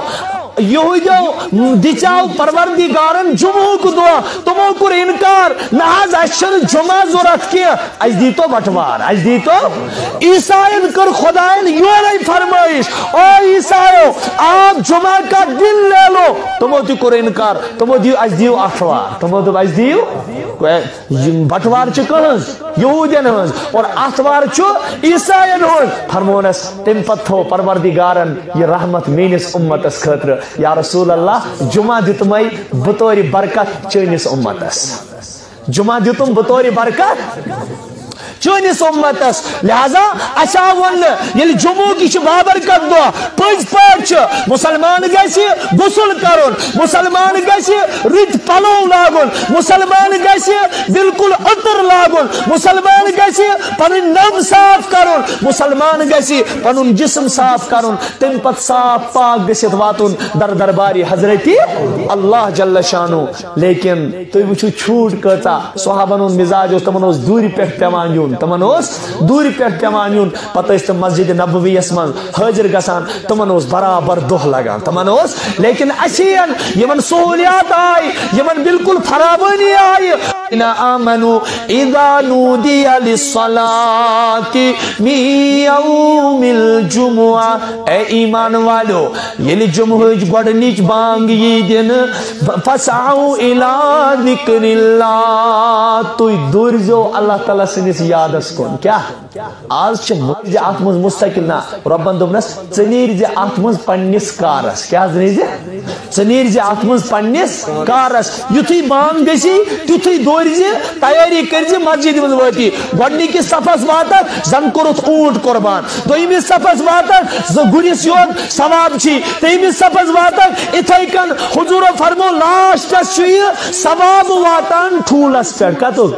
یہودیو دچاو پروردگارن جمعہ کو دعا تمو کو انکار نہاز اشر جمعہ ضرورت کیا اج دیتو بٹوار اج دیتو عیسائن کر خدائن یوں فرمائش او عیسائیو آپ جمعہ کا دن لے لو تمو دی کو انکار تمو دیو اج دیو اتوار تمو دو اج دیو بٹوار چکہنز یہودین ہنز اور اتوار چو عیسائن ہنز فرمونس تم پتھو پروردگارن یہ رحمت مینس امتس خطر یا رسول اللہ جمعہ دیتمائی بطور برکت چینس امتس جمعہ دیتم بطور برکت چونس امتس لہذا اچھا ون یل جمعہ کی بابرکت دو پز پاٹ مسلمان گسی غسل کرن مسلمان گسی رت پلو لاگن مسلمان گسی بالکل عطر لاگن مسلمان گسی پن نم صاف کرن مسلمان گسی پن جسم صاف کرن تم پت صاف پاک گست واتن در درباری حضرتی اللہ جل شانو لیکن تو وچھو چھوٹ کرتا صحابن مزاج تمن دوری پہ پیوان یون تمن دوری پہ پیوان یون پتہ تم مسجد نبویس من حاضر گسان تمن برابر دہ لگان تمن لیکن اچھین یمن سہولیات آئی یمن بالکل فراوانی آئی ان آمنوا اذا نودی للصلاة من یوم الجمعہ اے ایمان والو یلی جمعہ گوڑنیچ بانگ یہ دن فسعوا الى ذکر اللہ تو دور جو اللہ تعالیٰ سنس یادس کن کیا آج چھ آتمز مستقل نا ربان دوبنس چنیر جے آتمز پنیس کارس کیا زنیر جے چنیر جے آتمز پنیس کارس یتھی بانگ گسی تیتھی دور جے تیاری کر جے مسجد میں واتی گوڑنی کی صفحس واتت زن کرت اونٹ قربان دویمی صفحس واتت گنیس یون ثواب چھی تیمی صفحس واتت اتھائکن حضور فرمو لاشتس چھی ثواب واتان ٹھولس پر کتو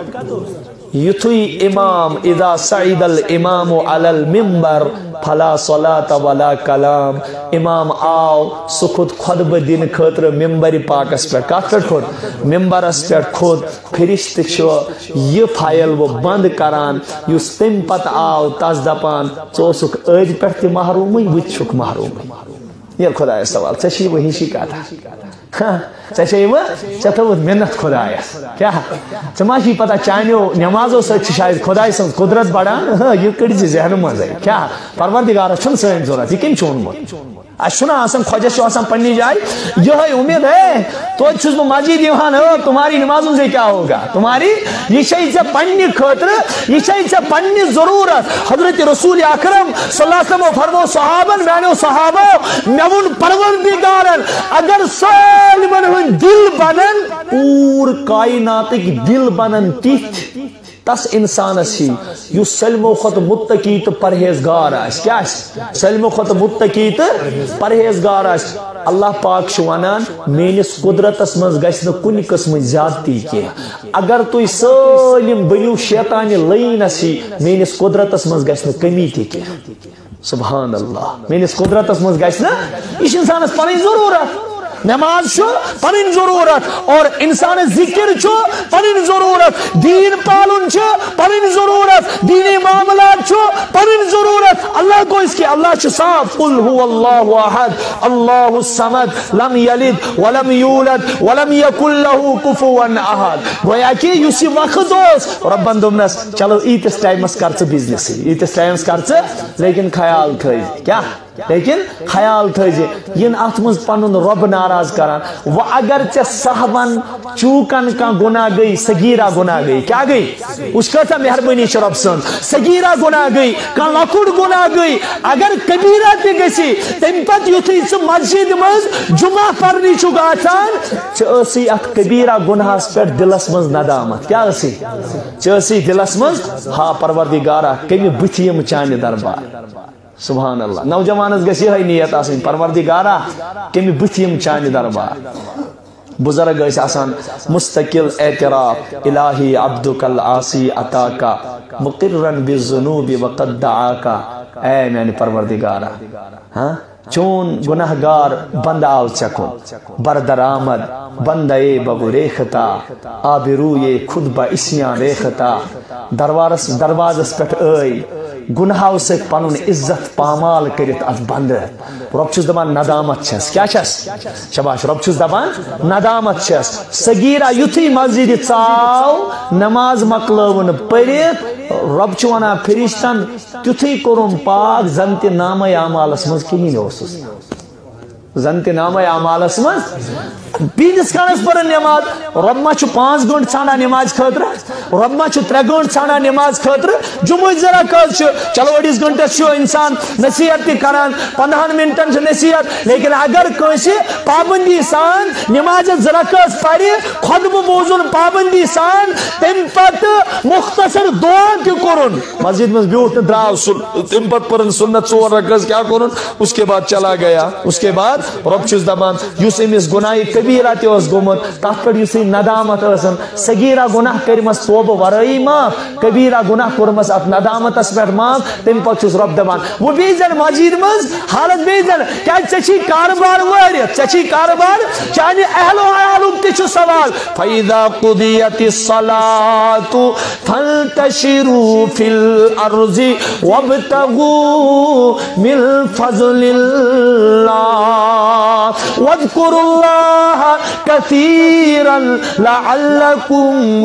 یتھی امام اذا سعید الامام علی المنبر فلا صلاة ولا کلام امام آو سخت خطبہ دین خطر ممبر پاکس پر کات پر خود ممبرس پر خود فرشت چھو یہ فائل وہ بند کران یس تم پت آو تاز دپان چوسک اج پر تی محرومی وچھک محرومی یہ خدا سوال چشی وہی شکا تھا ثوت محنت خدایس کیا ثی پتہ چانو نمازو سی شاید خدائے سن قدرت بڑھان یہ کڑ ذہن مزے کیا پروردگارس چھن سن ضرورت یہ کم چونمت اشنا آسان خواجہ آسان پنی جائے یہ امید ہے تو چھس بہ مسجد یوان تمہاری نمازوں سے کیا ہوگا تمہاری یہ شے ژے پنی خاطر یہ شے ژے پنی ضرورت حضرت رسول اکرم صلی اللہ علیہ وسلم فرمو صحابن میانو صحابہ میون پروردگارن اگر سالمن ہن دل بنن پور کائنات دل بنن تیت تس انسانس ہی یو سلمو خط متقی تو پرہیزگار آس کیا سلمو خط متقی تو پرہیزگار آس اللہ پاک ونان میس قدرتس مز گژھِ نہٕ کُنہِ قٕسمٕچ زیادتی کینٛہہ اگر تُہۍ سٲلِم بٔنِو شیطانہِ لٲنس ہی میٲنِس قدرتس مز گژھِ نہٕ کمی تہِ کینٛہہ سبحان اللہ میٲنِس قدرتس مز گژھِ نہٕ یہِ چھِ انسانس پنٕنۍ ضروٗرت نماز پن ضرورت اور انسان ذکر پن ضرورت دین پالن پن ضرورت دینی معاملات پن ضرورت اللہ کو اس کی اللہ صاف قل هو اللہ احد اللہ الصمد لم یلد ولم یولد ولم یکن له کفوا احد گویا کہ اس وقت ربن دوپنس چلو ایتس ٹائمس کر بزنس ایتس ٹائمس کر لیکن خیال تھے کیا لیکن خیال تھے ین ات مز پن رب ناراض کران و اگر ے صحبن چوکن کان گناہ گئی سگیرہ گناہ گئی کیا گئی اس کا مہربانی رب سن سگیرہ گناہ گئی کان لکٹ گناہ گئی اگر کبیرہ تہ گسی تم پت یتھی ث مسجد مز جمعہ پرنی چاسی ات کبیرہ گناہس پہ دلس مز ندامت کیا چاسی دلس مز ہا پروردگارہ کمی بتیم چانہ دربار سبحان اللہ نوجوانس گژھِ یہے نیت آسن پروردگارہ کمی بتیم چانہ دربار بزرگ ٲسۍ آسان مستقل اعتراف الہی عبدک العاصی عطاکا مقرن بالذنوب وقد دعاکا اے میانہ پروردگارہ ہاں چون گناہ گار بند آو چکن بردر آمد بندے بگو ریختا آبروئے خود با اسیاں ریختا دروازس پٹ ائی گناہو سے پنن عزت پامال کرت ات بند رب چھس دپان ندامت چھس کیا چھس شباش رب چھس دپان ندامت چھس سگیرہ یتھی مسجد ژاو نماز مکلون پرت رب چھ ونان فرشتن تیتھی کورم پاک زن تہ نامہ اعمالس مز کہین اوسس زن تہ نامہ اعمالس مز بیس کھانس پر نماز رب ما 5 گھنٹ ژھانڈان نماز خاطر رب ما 3 گھنٹ ژھانڈان نماز خاطر جمعہ ذرا کز چلو 2 گھنٹس انسان نصیحت تہ کران 15 منٹن نصیحت لیکن اگر کنس پابندی سان نماز ذرا کز پڑھ خطبہ بوزن پابندی سان تم پت مختصر دعا تہ کرن مسجد مز بیوٹ دراو تم پت پرن سنت 4 رکعت کیا کرن اس کے بعد چلا گیا اس کے بعد رب چھس دپان یس امس گناہ کبیرہ تہ گومت تر پہ ندامت سگیرہ گناہ کرمس توبہ ورائی معاف کبیرہ گناہ کورمس ات ندامتس پہ معاف تم پتہ رب دپان وہ بیزن مسجد مز حالت بیزن کیا ژے کاربار وارت ژے کاربار چانہ اہل و عیالک تہ سوال فاذا قضیت الصلاۃ فانتشروا فی الارض وابتغوا من فضل اللہ واذکروا اللہ کثیرا لعلکم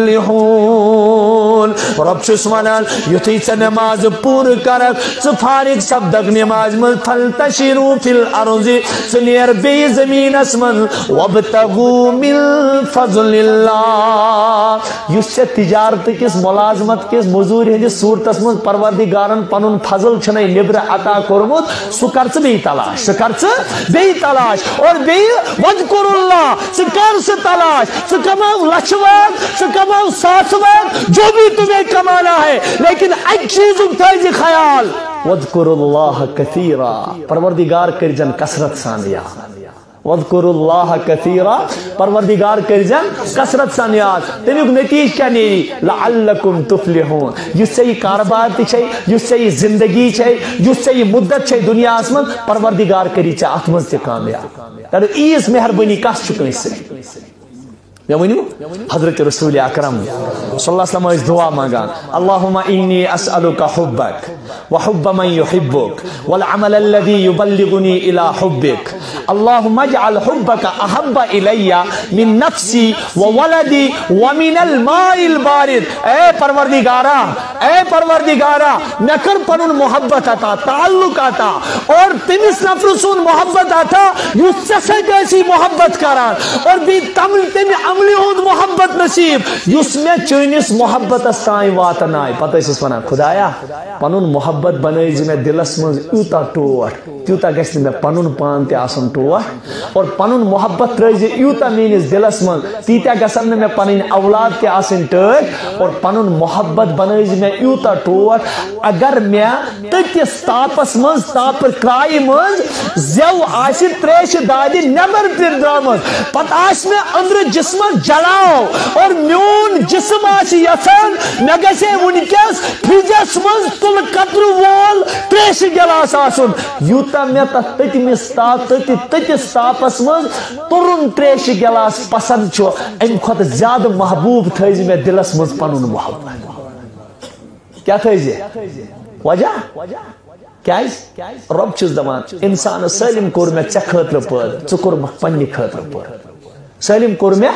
تفلحون رب چھس ونان یتھی ژے نماز پور کرک ژٕ فارغ سپدک نماز من فلتشروا فی الارض ژٕ نیر بیٚیہِ زمینس من وابتغوا من فضل اللہ یس ژے تجارت کس ملازمت کس مزوری ہندس صورتس من پروردگارن پنن فضل چھنے نبر عطا کورمت سہ کر ژٕ بیٚیہِ تلاش سہ کر ژٕ بیٚیہِ تلاش اور بیٚیہِ واذکر اللہ ژٕ کر سہ تلاش ژٕ کماو لچھ واد ژٕ کماو ساس واد جو بھی تمہیں کمانا ہے لیکن ایک چیز تھے خیال واذکر اللہ کثیرا پروردگار کرجن کثرت سان یاد واذکر اللہ کثیرا پروردگار کرجن کثرت سان یاد تمیک نتیج کیا نیری لعلکم تفلحون یس سے کاربار تہ یس سے زندگی یس سے مدت دنیا من پروردگار کری ژے ات مز تہ کامیاب ایس مہربانی کس کنس میں ونیو حضرت رسول اکرم صلی اللہ علیہ وسلم دعا مانگان اللہم انی اسألک حبک وحب من یحبک والعمل الذي يبلغنی الى حبک اللہم اجعل حبک احب الی من نفسی وولدی ومن الماء البارد. اے پروردگارا میں کر پنن محبت عطا تعلق عطا اور تمس نفر سون محبت عطا یس سی محبت کران اور بھی تمہ عملی ہند محبت نصیب یس میں چینس محبت تائیں واتن آئی. پتہ اس ونان خدایا پنن محبت بنائی میں دلس من یوتا ٹوٹ تیوتا گھس میں پنن پان تہ آسن ٹوٹ اور پنن محبت ترز یوتا میس دلس من تیتیا گھن میں پن اولاد تہ آسن ٹھٹ اور پنن محبت بنائی میں یوتا ٹوٹ اگر میں تتس تاپس من تاپر کرائی من زو آس تریش دادی نبر پھر درامت پتہ آس میں اندر جسم جلاؤ اور میون جسم آس یسان مے گژھے ونکس فرجس من تل قطر وول تریش گلاس آسن یوتا مے تتمس تتس تاپس من ترن تریش گلاس پسند چھو ام کھت زیادہ محبوب تھز میں دلس من پنن محبت. کیا تھز وجہ کیا رب چھس دپان انسان سالم کور میں ژے خاطر پٲدٕ ژٕ کوٚرمکھ پننہِ خاطرٕ پٲدٕ سالم کوٚر مےٚ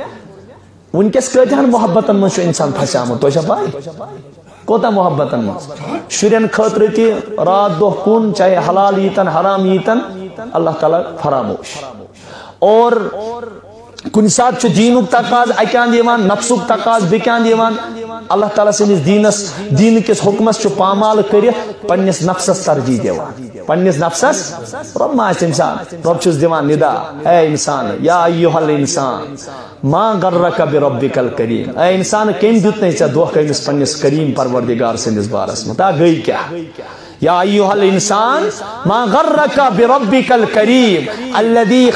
ونکس کتہن محبتن من انسان پھسیامت تو پائی کوتا محبتن من شرین خاطر تی رات دہ کن چاہے حلال یتن حرام یتن اللہ تعالیٰ فراموش اور کن سات دینک تقاض اکان دیوان نفسک تقاض بیکان دیوان اللہ تعالیٰ سنس دین کس حکمس پامال کرت پنس نفسس ترجیح دیوان پنس نفسس رب ما انسان رب چھس دیوان ندا اے انسان یا ایوہ الانسان ما غرک بربک الکریم اے انسان کم دیت نہیں چاہ دوہ کمس پنس کریم پروردگار سندس بارس متا گئی کیا یا ایوہ الانسان ما غرک بربک الکریم الذی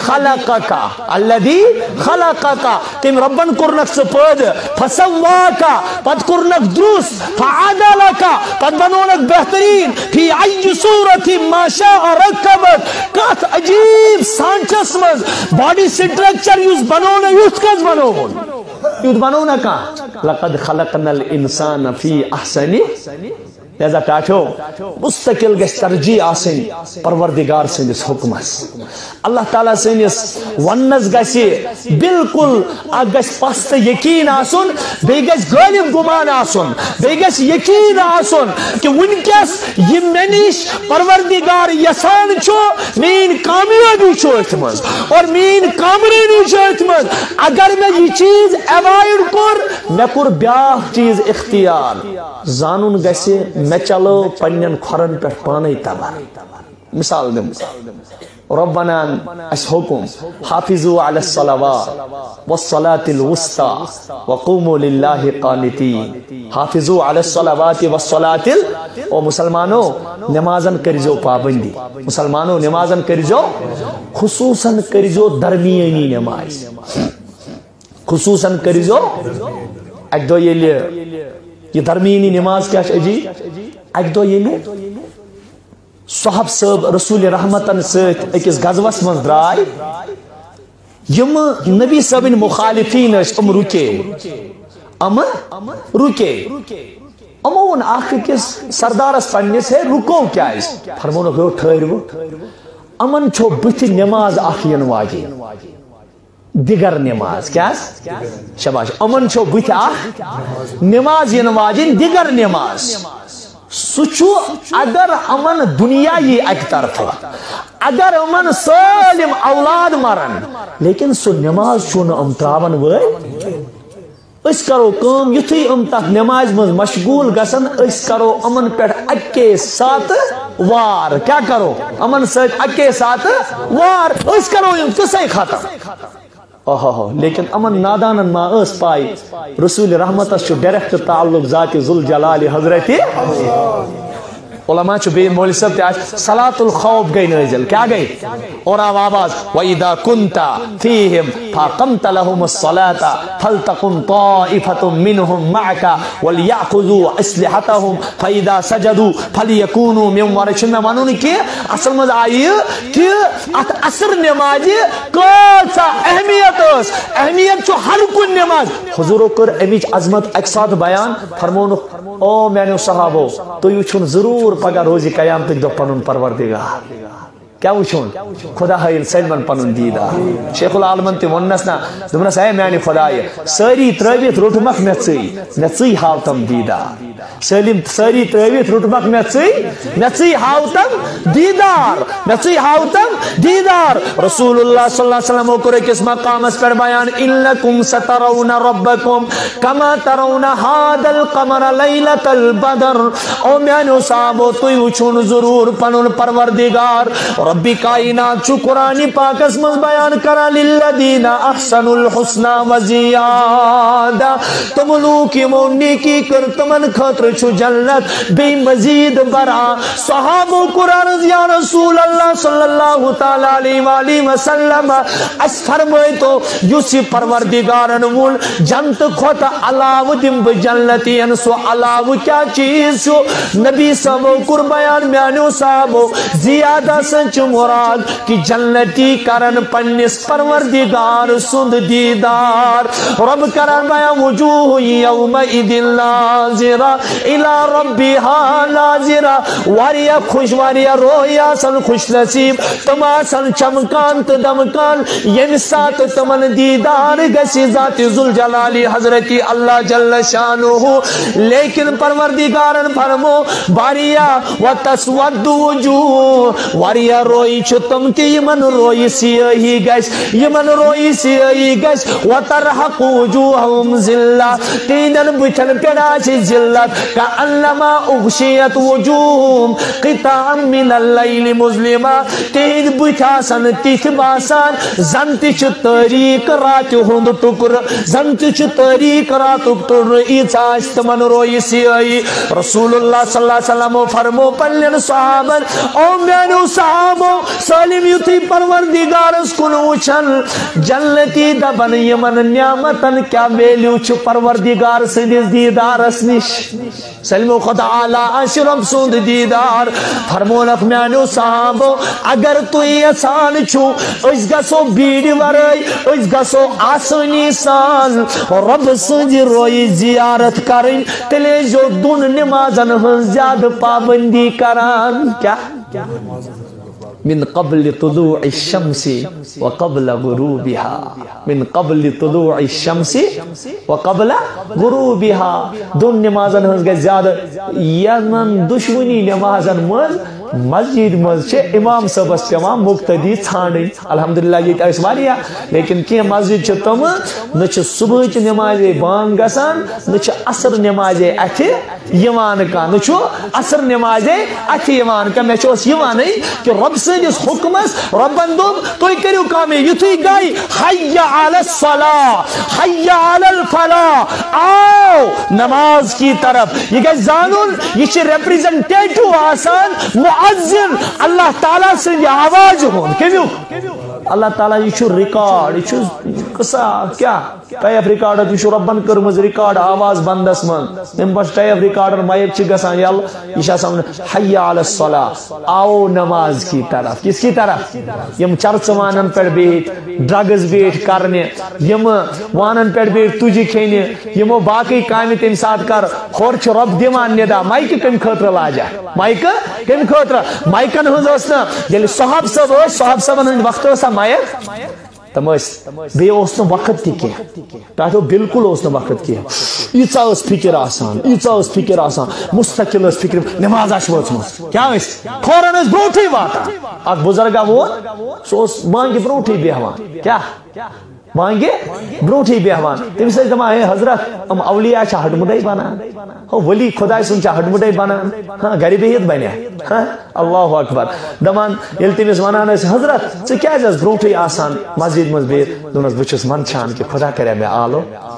خلقک تم ربن کرنک سپود فسواکا پت کرنک درست فعدلکا پت بنونک بہترین فی ای صورت ما شاء رکبت کات عجیب سانچس مز باڈی سٹرکچر یوز بنونا یوز کس بنون یوز بنونا کا لقد خلقنا الانسان فی احسنی لہذا ٹاٹھو مستقل گھس ترجیح آسن پروردگار سندس حکمس اللہ تعالیٰ سندس ونس گھس بالکل گھس پست یقین آسن بی گھس غالب گمان آسن بی گھس یقین آسن کہ ونکس یہ میں نش پروردگار یسان چھو مین کامیابی چھو ات مز اور مین کامرانی چھو ات مز اگر میں یہ چیز اوائڈ کر میں کر بیاکھ چیز اختیار زانن گھس میں چلو پنن کھرن پہ پانے تباہ مثال دم ربنا اس حکم حافظوا علی الصلوات والصلاة الوسطى وقوموا للہ قانتین حافظوا علی الصلوات والصلاة او مسلمانوں نمازن کرجو پابندی مسلمانوں نمازن کرجو خصوصاً کرجو درمیانی نماز خصوصاً کرجو ایک دو یہ درمیانی نماز کیا جی ایک دو یہ صحب صاحب رسول رحمتن ست اکس غزوس من درائے یم نبی صاحب مخالفین رکے امون آخر کس سردارس پنس ہے رکو کیا فرمونو گو ٹھہرو امن چھو بت نماز آخین واجی دیگر نماز کیا شباش امن چھو بت نماز ین واجن دیگر نماز سچو اگر امن دنیای ایک طرف اگر امن سالم اولاد مرن لیکن سو نماز چون ام تراون وی اس کرو کام یتھی ام تک نماز من مشغول گسن اس کرو امن پر اکے ساتھ وار کیا کرو امن سے اکے ساتھ وار اس کرو یم کسے ختم لیکن امن نادانن ما اس پائی رسول رحمت چھو ڈائریکٹ تعلق ذات ذوالجلال حضرت علماء چھو بے مولی صاحب تیاج صلاة الخوف گئی نازل کیا گئی اور آواز وَإِذَا كُنْتَ فِيهِمْ فَاقَمْتَ لَهُمُ الصَّلَاةَ فَلْتَقُمْ طَائِفَةٌ مِّنْهُمْ مَعَكَ وَلْيَأْخُذُوا أَسْلِحَتَهُمْ فَإِذَا سَجَدُوا فَلْيَكُونُوا مِنْ وَرَشِنَ میں مانونی کہ اصل مز آئی کہ ات اثر نمازی کسا اہمیت اس اہمیت چھو ہر کن نماز حضور کر امیچ عظمت ایک ساتھ بیان فرمون او میں نے صحابو تو یہ چھن ضرور پگا روزی قیام تک دو پنن پروردگار کیا وچھون خدا ہائل سلمان پنن دیدار شیخ العالمن تی ونس نا دمنس اے میانی خدای ساری ترویت روٹمک مچی ہاوتم دیدار سلیم ساری ترویت روٹمک مچی ہاوتم دیدار مچی ہاوتم دیدار رسول اللہ صلی اللہ علیہ وسلم کو کس مقام اس پر بیان انکم سترون ربکم کما ترون هذا القمر لیلۃ البدر او میانو صاحبو توی وچھون ضرور پنن پروردگار رب کائنات چو قرآن پاک اس مز بیان کرا للذین احسنوا الحسنى وزیادہ تم لوگ یمو نیکی کر تمن خاطر چو جنت بے مزید برا صحابو قرآن یا رسول اللہ صلی اللہ تعالی علیہ وآلہ وسلم اس فرمائے تو یوسی پروردگارن مول جنت کھوتا علاو دم بجنتی انسو علاو کیا چیز شو نبی صاحبو قربیان میانو صاحبو زیادہ سنچ مراد کی جنتی کرن پنس پروردگار سند دیدار رب کرن بیا وجوہ یومئذ ناظرہ الى ربها ناظرہ واریا خوش واریا رویا سن خوش نصیب تما سن چمکان دمکان یم سات تمن دیدار گسی ذات ذوالجلالی حضرت اللہ جل شانہ لیکن پروردگارن فرمو باریا وتسود وجوہ واریا روئی چھتم تی یمن روئی سیاہی گش یمن روئی سیاہی گش وترحق وجوہم ذلہ تینن بچن پیڑا چھ ذلت کانما اغشیت وجوہم قطعا من اللیل مظلمہ تین بچا سن تیت باسان زن تچ تاریک رات ہند ٹکر زن تچ تاریک رات ٹکر ایچاش تمن روئی سیاہی رسول اللہ صلی اللہ علیہ وسلم فرمو پلن صحابن او مینو صحابو سالم یتی پروردگار اس کن وچن جنتی دبن یمن نعمتن کیا ویلیو چھ پروردگار سندس دیدار اسنش سلم خدا عالی اشرم سند دیدار فرمونک مینو صحابو اگر تو یسان چھو اس گسو بیڑ ورائی اس گسو آسانی سان رب سنج روئی زیارت کریں تلے جو دون نمازن ہن زیاد پابندی کران کیا من قبل طلوع الشمس وقبل غروبها من قبل طلوع الشمس وقبل غروبها دون نمازن ہن زیادہ یمن دشمنی نمازن مز مسجد مز چھے امام صاحب پیوان مقتدی ژھانڈن الحمدللہ یہ اس واریا لیکن کی مسجد چھ تم نہ چھ صبح چ نماز بانگ گسان نہ چھ عصر نماز اتھ یوان کا نہ چھ عصر نماز اتھ یوان کا میں چھ یوان کہ رب سندس حکمس ربن دوم توy کریو کام یتھی گئی حی علی الصلاۃ حی علی الفلاح آو نماز کی طرف یہ گئی زانون یہ چھ ریپریزنٹیٹیو آسان معظم اللہ تعالیٰ سے یہ آواز ہون کیوں اللہ تعالیٰ یہ چھو ریکارڈ یہ چھو قصہ کیا ٹیپ ریکارڈ یہ چھو ربن کرمز ریکارڈ آواز بندس من نمبر ٹیپ ریکارڈر مائک چھ گسان یا اللہ یہ شاہ سامنے حی علی الصلاۃ آؤ نماز کی طرف کس کی طرف یم چرچ وانن پر بیٹھ ڈرگز بیٹھ کرنے یم وانن پر بیٹھ تجھی کھینے یمو باقی کامی تم ساتھ کر خور چھ رب دیوان ندا مائک کم خطر لاجا مائک کم خطر مائکن ہنز اسنا یلی صحاب صاحبن ہند وقت اسا مائک تم بے اس وقت تھی تاتو بالکل اس وقت کی ایچا اس فکر آسان ایچا اس فکر آسان مستقل اس فکر نماز وچمت کیا کھورن اس بروٹھی واتا اک بزرگا وہ سو مانگی بروٹھی بیہوان کیا مانگے بروٹھی بیہوان تم سے دما ہے حضرت ہم اولیاء چھ ہڈ مڈائی بنان ہو ولی خدا سن چھ ہڈ مڈائی بنان ہاں گری بہت بنیا ہاں اللہ اکبر دمان یلتمس ونان اس حضرت ژ کیا جس بروٹھی آسان مسجد مز بیت دونس بچس منچان کہ خدا کرے میں آلو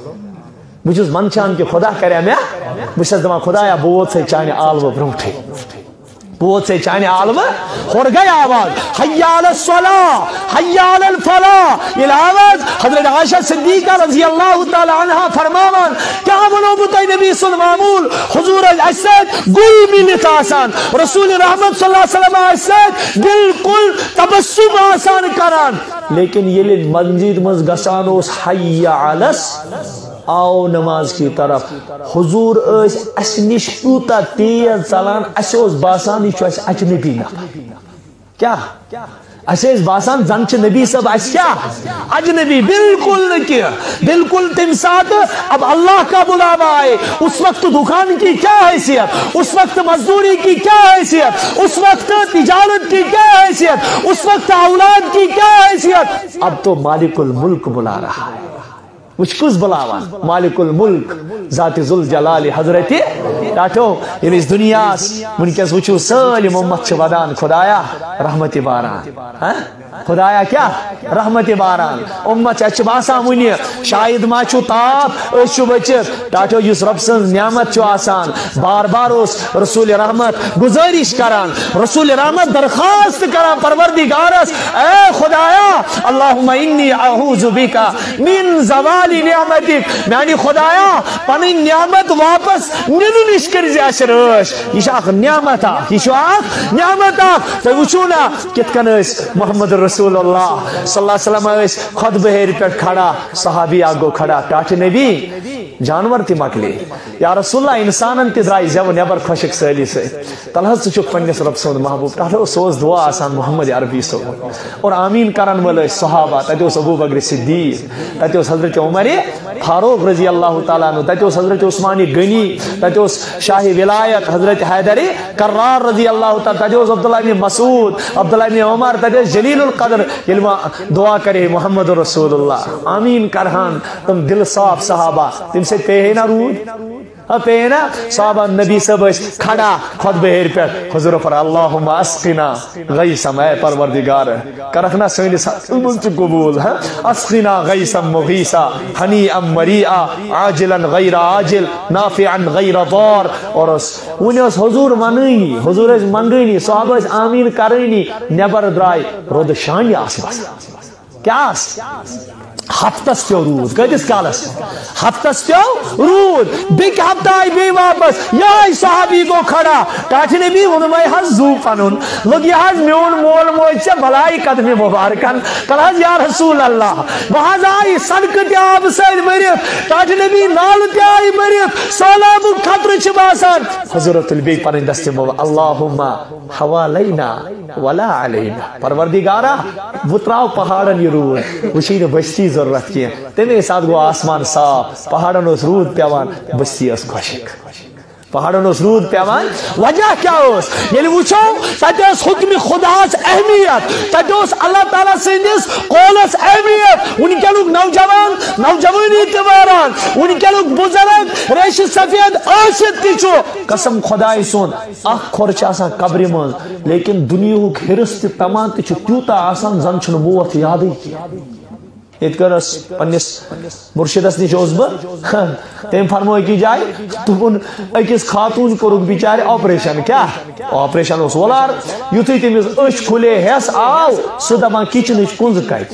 بچس منچان کہ خدا کرے میں بچس دما خدایا بوت سے چانے آلو بروٹھی بوت سے چانے عالم ہور گئی آواز حی علی الصلاۃ حی علی الفلاح یہ آواز حضرت عائشہ صدیقہ رضی اللہ تعالی عنہ فرماوان کیا بنو بتائی نبی صلی اللہ علیہ وسلم حضور الاسد گل ملت آسان رسول رحمت صلی اللہ علیہ وسلم الاسد بالکل تبسم آسان کران لیکن یہ مسجد مز گسان اس حی علی آو نماز کی طرف حضور اس نش کوتا تیز چلان اس باسان یہ اجنبی نفر کیا اسے باسان زن نبی صاحب کیا اجنبی بالکل نہ بالکل تم ساتھ اب اللہ کا بلاوا آئے. اس وقت دکان کی کیا حیثیت, اس وقت مزدوری کی کیا حیثیت, اس وقت تجارت کی کیا حیثیت, اس وقت اولاد کی کیا حیثیت. اب تو مالک الملک بلا رہا ہے. وچ کس بلاوان مالک الملک ذات ذوالجلال حضرت ٹاٹو. یعنی اس دنیا ونکس وچو سالم امت ودان خدایا رحمت باران, خدایا کیا رحمت باران. امت اچھ باسان ونی شاید ما چھو تاپ اچھ بچت ٹاٹو یس رب سن نعمت چھو آسان. بار بار اس رسول رحمت گزارش کران, رسول رحمت درخواست کران پروردگارس اے خدایا اللہم انی اعوذ بکا من زوال نعمتک. یعنی خدایا پنی نعمت واپس ننو نش کرزی اشرش. یہ اخ نعمت یہ اخ نعمت. تو وچونا کت کن محمد رسول اللہ صلی اللہ علیہ وسلم اس خود بہر پہ کھڑا, صحابی آگو کھڑا ٹاٹ نبی جانور تی مکلی یا رسول اللہ انسانن تی درائی زیو نیبر خوشک سالی سے تلحظ چک پنیس رب سود محبوب ٹاٹو سوز دعا آسان محمد عربی سو اور آمین کرن والے صحابہ. تتیوس ابو بکر صدیق, تتیوس حضرت عمر فاروق رضی اللہ تعالیٰ عنہ, تتیوس حضرت عثمان غنی, تتیوس شاہ ولایت حضرت حیدر کرار رضی اللہ تعالیٰ, تتیوس عبداللہ بن مسعود, عبداللہ بن عمر, تتیوس جلیل القدر. علم دعا کرے محمد رسول اللہ آمین کرہان. تم دل صاف صحابہ تم سے پہ نا رود پہ نا صحابہ نبی صاحب کھڑا خود بہر پہ حضور پر اللہم اسقنا غیثم اے پروردگار کرکھنا سینس قبول. اسقنا غیثم مغیثا حنیئا مریئا عاجلا غیر عاجل نافعا غیر ضار. اور اس حضور منینی, حضور منگینی, صحابہ آمین کرینی, نیبر درائی رود شانی آس کیا ہفتس پیو رود. کتس کالس ہفتس پیو رود. بیک ہفتہ آئی بی واپس یہ صحابی کو کھڑا ٹاٹھ نبی ونمائی حض زو پنن لوگ یہ حض میون مول موج سے بھلائی قدم مبارکن کل حض یا رسول اللہ وہاں آئی صدق تیاب سید مرید ٹاٹھ نبی نال تیائی مرید سولاب خطر چباسان. حضرت البیق پنن دستی مبارک اللہم حوالینا ولا علینا. پروردگارا وطراو پہاڑن یہ رود وشین بستی ضرورت کی تمہیں ساتھ گو آسمان صاف, پہاڑن اس رود پیوان, بستی اس خوشک, پہاڑن اس رود پیوان. وجہ کیا اس یعنی وچھو تجھوس حکم خداس اہمیت, تجھوس اللہ تعالیٰ سندس قولس اہمیت. ان کے لوگ نوجوان نوجوانی تباران, ان کے لوگ بزرگ ریش سفید آشت تیچو. قسم خدای سون اخ خورچ آسان قبر من لیکن دنیا کی حرست تمام تیچو تیوتا آسان زنچن موت یادی. اتکرس پنس مرشدس نش تم فرمو کی جائے تم اکس خاتون کورک بچارے آپریشن. کیا آپریشن اس ولار یتھی تمس اش کھلے ہس آو سہ دپان کچن کنز کت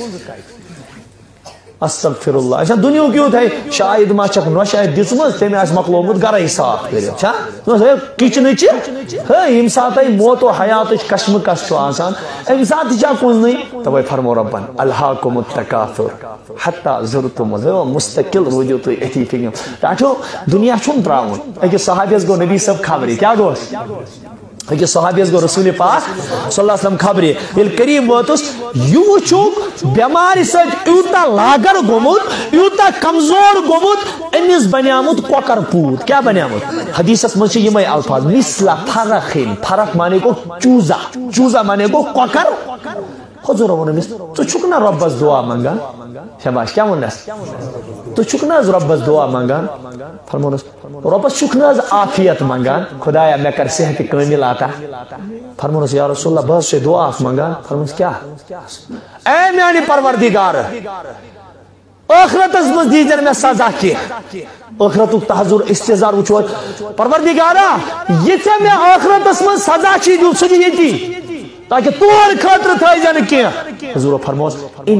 استغفر اللہ. اچھا دنیا کیوں تھے شاید ما چک نوشاید دسمز تمہیں آس مکلومت گرے صاف کر کچن یم سات موت و حیات کشمکش آسان ام سات کن توے فرمو ربن الہاکم التکاثر حتی زرتم مستقل روزو تھی اتھی فکر. ٹاٹو دنیا چھن تراؤن. اکس صحابیس گو نبی صاحب خبری کیا گوس اکس صحابیس گو رسول پاک صلی اللہ علیہ وسلم خبری یل قریب ووتس یہ وچھوک بیمار سۭتۍ یوٗتاہ لاگر گوٚمُت یوٗتاہ کمزور گوٚمُت أمِس بنیامُت کۄکر پوٗت. کیا بنیامُت حدیثس منٛز چھِ یِمے الفاظ مثلا فرخن, فرق مانے گو چوزا, چوزا مانے گو کۄکر. حضور وون أمِس ژٕ چھُکھ نا رۄبس دعا منگان. شاباش کیا وونس تو چھُکھ نا رۄبس دعا منگان. فرمونس رۄبس چھُکھ نا عافیت منگان خدایا مےٚ کر صحت کامل عطا. فرمونس یا رسول اللہ بہٕ چھُسے دعا منگان. فرمونس کیا اے میانہِ پروردگار ٲخرتس منٛز دیٖزٮ۪ن مےٚ سزا کینٛہہ. ٲخرتُک تحضر استحضار وٕچھو پروردگارا یہِ ژےٚ مےٚ ٲخرتس منٛز سزا چھُے دیُن سُہ چھُ ییٚتی تاکہ تور خاطر تھٲیزٮ۪ن کینٛہہ. حضور فرموس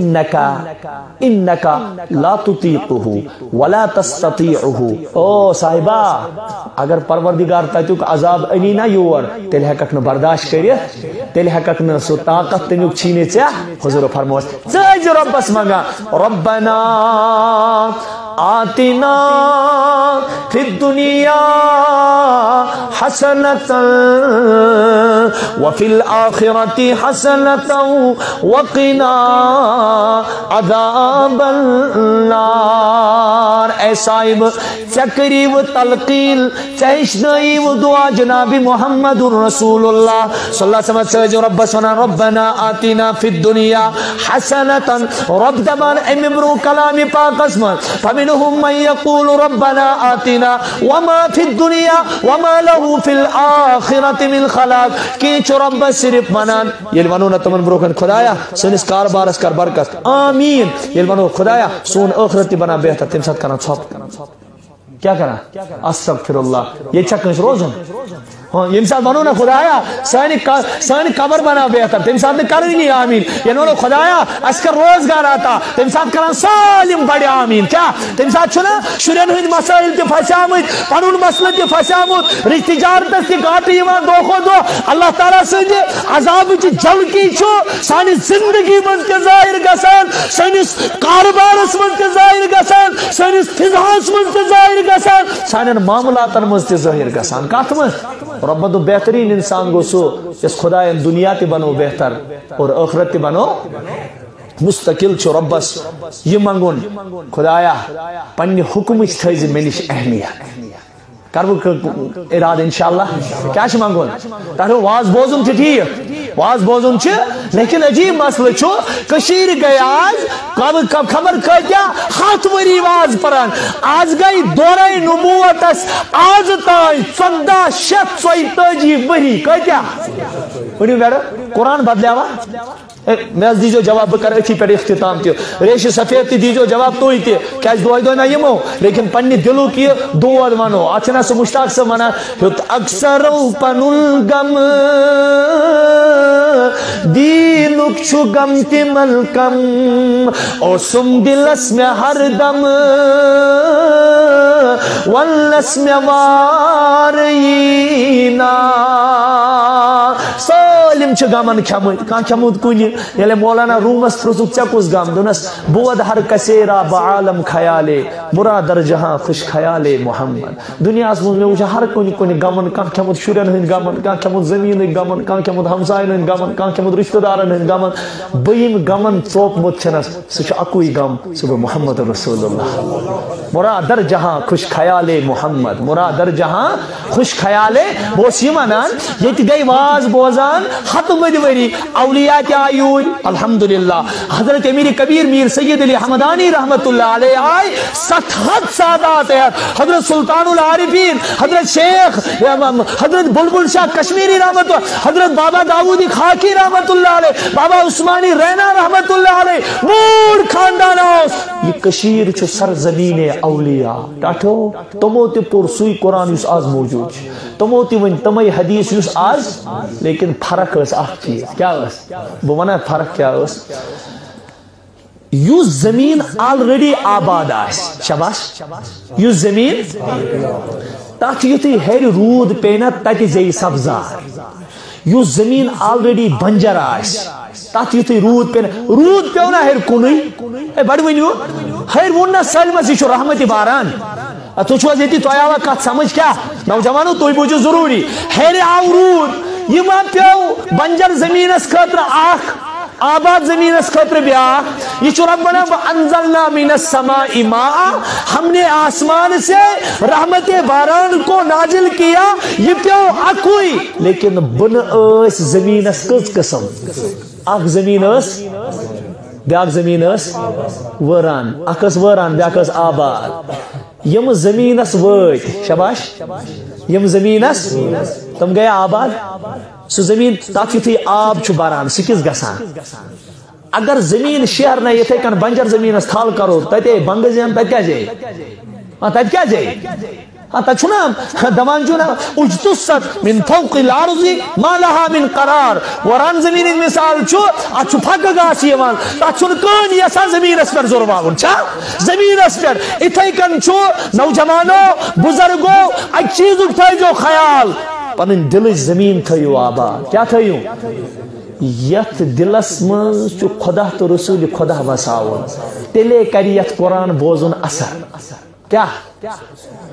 انکا لا تطیقہ ولا تستطیعہ. او صاحبہ اگر پروردگار تتیُک عذاب انی نا یور تیٚلہِ ہیٚککھ نہٕ برداشت کٔرِتھ, تیٚلہِ ہیٚککھ نہٕ سُہ طاقت تمیُک چھیٖنِتھ ژےٚ. حضور فرموس ژٕ ٲسۍ زِ رۄبس منگان ربنا آتنا فی الدنیا حسنة وفي الآخرة حسنة وقنا عذاب النار. اے صاحب چکری و تلقیل چہشنائی و دعا جناب محمد رسول اللہ صلی اللہ علیہ وسلم. رب سنا ربنا آتنا فی الدنیا حسنة. رب دبان امبرو کلام پاک اسمان فمنهم من يقول ربنا آتنا وما في الدنيا وما له في الآخرة من خلاق. کینچ رب صرف منان یل ونونا تمن بروکن خدایا سنس کاربارس کر برکت آمین. یل ونو خدایا سون آخرتی بنا بہتر تم ساتھ کرنا چھپ کیا کرنا استغفر اللہ یہ چکنس روزن یم ساتھ ونو نا خدایا سانی قبر بنا بہتر تم ساتھ کرنی آمین. یہ نو خدایا اس کا روزگار آتا تم ساتھ کرنا سالم بڑے آمین. کیا تم ساتھ چھنا شرین ہند مسائل تی پھسیامت پنن مسئلہ تی پھسیامت رشتہ تجارتس تی گاٹھ یوان دو کھو دو اللہ تعالیٰ سند عذاب چ جلکی چھو سانی زندگی من تے ظاہر گژھان سانس کاروبارس من تے ظاہر گژھان سانس فضاہس من تے ظاہر گژھان سانن معاملاتن من تے ظاہر گژھان. کتھ من رب دو بہترین انسان گو سو اس خدا دنیا تی بنو بہتر اور آخرت تی بنو مستقل چھو. ربس یہ منگون خدایا پنی حکم تھیز منش اہمیت کرو اراد انشاءاللہ. کیا چھ منگون تہو واز بوزن چھ ٹھیک واز بوزن چھ لیکن عجیب مسئلہ چھو کشیر گئی آج خبر کتیا 7 وری واز پران آج گئی دورہ نبوتس آج تائی 1443 وری کتیا ونیو بیڑا قرآن بدلیا وا میں دیجو جواب بکر اتھی پر اختتام تیو ریش سفید تی دیجو جواب توی تی کیس دوائی نہ یمو لیکن پنی دلو کی دعا منو اچھنا سے مشتاق سے منا ہت اکثر پنل غم دینک چھو غم تی ملکم او سم دلس میں ہر دم والنس میں وارینا. سالم چھ غمن کھمت کان کھمت کنی یلے مولانا رومس پرسک چکوس غم دنس بود ہر کسیرا بعالم خیالے برادر جہاں خوش خیالے محمد. دنیا اس میں وچ ہر کنی غمن کان کھمت شرین ہن غمن کان کھمت زمین غمن کان کھمت ہمسائن ہن غمن کان کھمت رشتہ دارن ہن غمن بیم غمن چوک مت چھنس سچ اکوئی غم سب محمد رسول اللہ. برادر جہاں خوش خیالے محمد مرادر جہاں خوش خیالے بوس یمانان یت گئی واز بوزان 7 وری اولیاء آیون الحمدللہ. حضرت امیر کبیر میر سید علی حمدانی رحمت اللہ علیہ آئی 7 سادات ہے. حضرت سلطان العارفین حضرت شیخ حضرت بلبل شاہ کشمیری رحمت اللہ حضرت بابا داودی خاکی رحمت اللہ علیہ بابا عثمانی رینا رحمت اللہ علیہ بوڑ خاندان یہ کشیر چھ سرزمین اولیاء ٹاٹھو تمو تی پرسوئی قرآن یس آز موجود تمو تی ون تمئی حدیث یس آز لیکن فرق اس اخ چیز کیا اس بہ ونا فرق کیا اس یس زمین آلریڈی آباد آس شاباش یس زمین تک یتھی ہر رود پینا تت زی سبزار یس زمین آلریڈی بنجر آس تک یتھی رود پیونا ہر کنوئی بڑ ونیو ہر ون سلمس یہ رحمت باران تو یہ آوا کت سمجھ کیا نوجوانو تھی بوجھو ضروری ہر آو رود یہ پیو بنجر زمینس خاطر اخ آباد زمینس خاطر بیاکھ یہ ربنا وانزلنا من السماء ماء ہم نے آسمان سے رحمت باران کو نازل کیا یہ پیو اکوئی لیکن بن اس زمینس کس قسم اخ زمین اس بیاکھ زمین اس وران اکس وران بیاکس آباد یم زمینس ویت شباش یم زمینس تم گئے آباد سو زمین تک یتھی آب چھ بران سکس گسان اگر زمین شہر نہ یتھے کن بنجر زمینس تھال کرو تتے بنگزین تت کیا جائے تت کیا جائے تت چھنا دمان چھنا اجتست من فوق الارض ما لها من قرار وران زمین مثال چھو اچھو پھک گاس یوان تت چھن کون یسا زمین اس پر زور واون چھا زمین اس پر اتھے کن چھو نوجوانو بزرگو اک چیز اٹھائی جو خیال پنن دلچ زمین تھیو آباد کیا تھیو یت دلس من چو خدا تو رسول خدا بساون تلے کری یت قرآن بوزن اثر کیا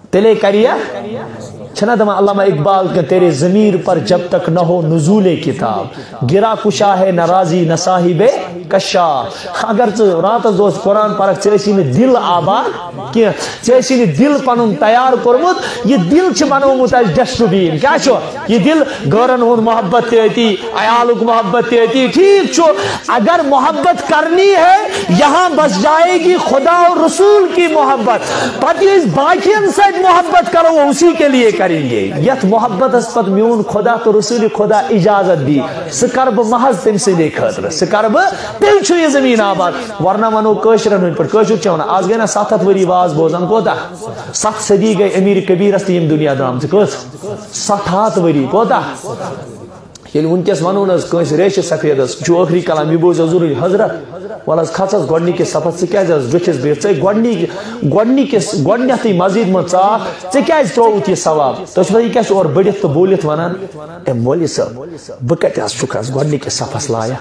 تلے کریا چھنا دما علامہ اقبال کے تیرے ضمیر پر جب تک نہ ہو نزول کتاب گرا کشا ہے نہ راضی نہ صاحب کشا. اگر رات دوست قرآن پارک چیسی نے دل آباد کی چیسی نے دل پنن تیار کرمت یہ دل چھ بنومت اس ڈسٹ بین کیا چھو یہ دل گورن ہون محبت تیتی عیالک محبت تیتی ٹھیک چھو اگر محبت کرنی ہے یہاں بس جائے گی خدا اور رسول کی محبت پتہ اس باقین سے محبت کرو وہ اسی کے لیے کریں گے یت محبت اسپت میون خدا تو رسول خدا اجازت دی سکرب محض تم سے دے خاطر سکرب تیل چھو یہ زمین آباد ورنہ ونو کشرن ہن پر کشر چونا آج گئے نا 7 وری واز بوزن کوتا 7 صدی گئے امیر کبیر است یم دنیا درام کس 7 وری کوتا یل ونکس ونو نس کنس ریش سفید اس جو اخری کلام یہ بوز ضروری حضرت ولس کھسس گڈنی کے صفت سے کیا جس بچس بیت سے گڈنی کے گڈنیتی مزید مصاف سے کیا تروت یہ ثواب تو اس یہ کیا اور بڑت تو بولت ونان اے مولوی صاحب بکت اس شکر گڈنی کے صفس لایا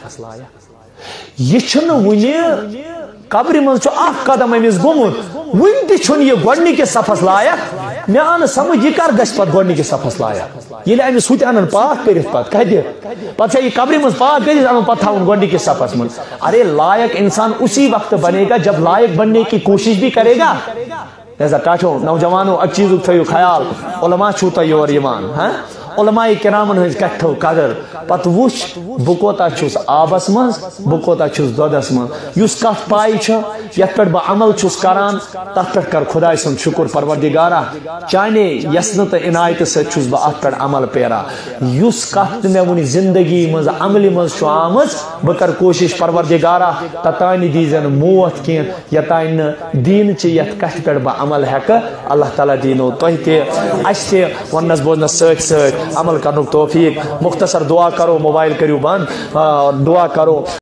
یہ چھن ونی قبر من چھ اخ قدم امس گومت ون تہ چھن یہ گڈنی کے صفس لایا میں آن سمجھ یہ کر گژھ پت گڈنی کے صفس لایا یہ امس ہوت ان پاک کرت پت کدی پتہ یہ قبر من پاک کرت ان پتہ تھاون گڈنی کے صفس من ارے لائق انسان اسی وقت بنے گا جب لائق بننے کی کوشش بھی کرے گا. لہذا ٹاٹو نوجوانوں اک چیز تھیو خیال علماء چھوتا یور یمان ہاں علماء کرامن ہز کتھو قدر پت وچ بکوتا چھس آبس من بکوتا چھس دودس من یس کت پائی چھ یت پہ بہ عمل چھس کران تت پہ کر خدا سن شکر پروردگارا چانے یسن تو عنایت ست چھس بہ ات پہ عمل پیرا یس کت مے ون زندگی مز عمل مز آمز بہ کر کوشش پروردگارا تتان دیزن موت کی یتان دین چھ یت کت پہ بہ عمل ہیک اللہ تعالی دینو تہ تہ اس تہ ونس بوزنس ست ست عمل کرنے توفیق. مختصر دعا کرو موبائل کریو بند دعا کرو.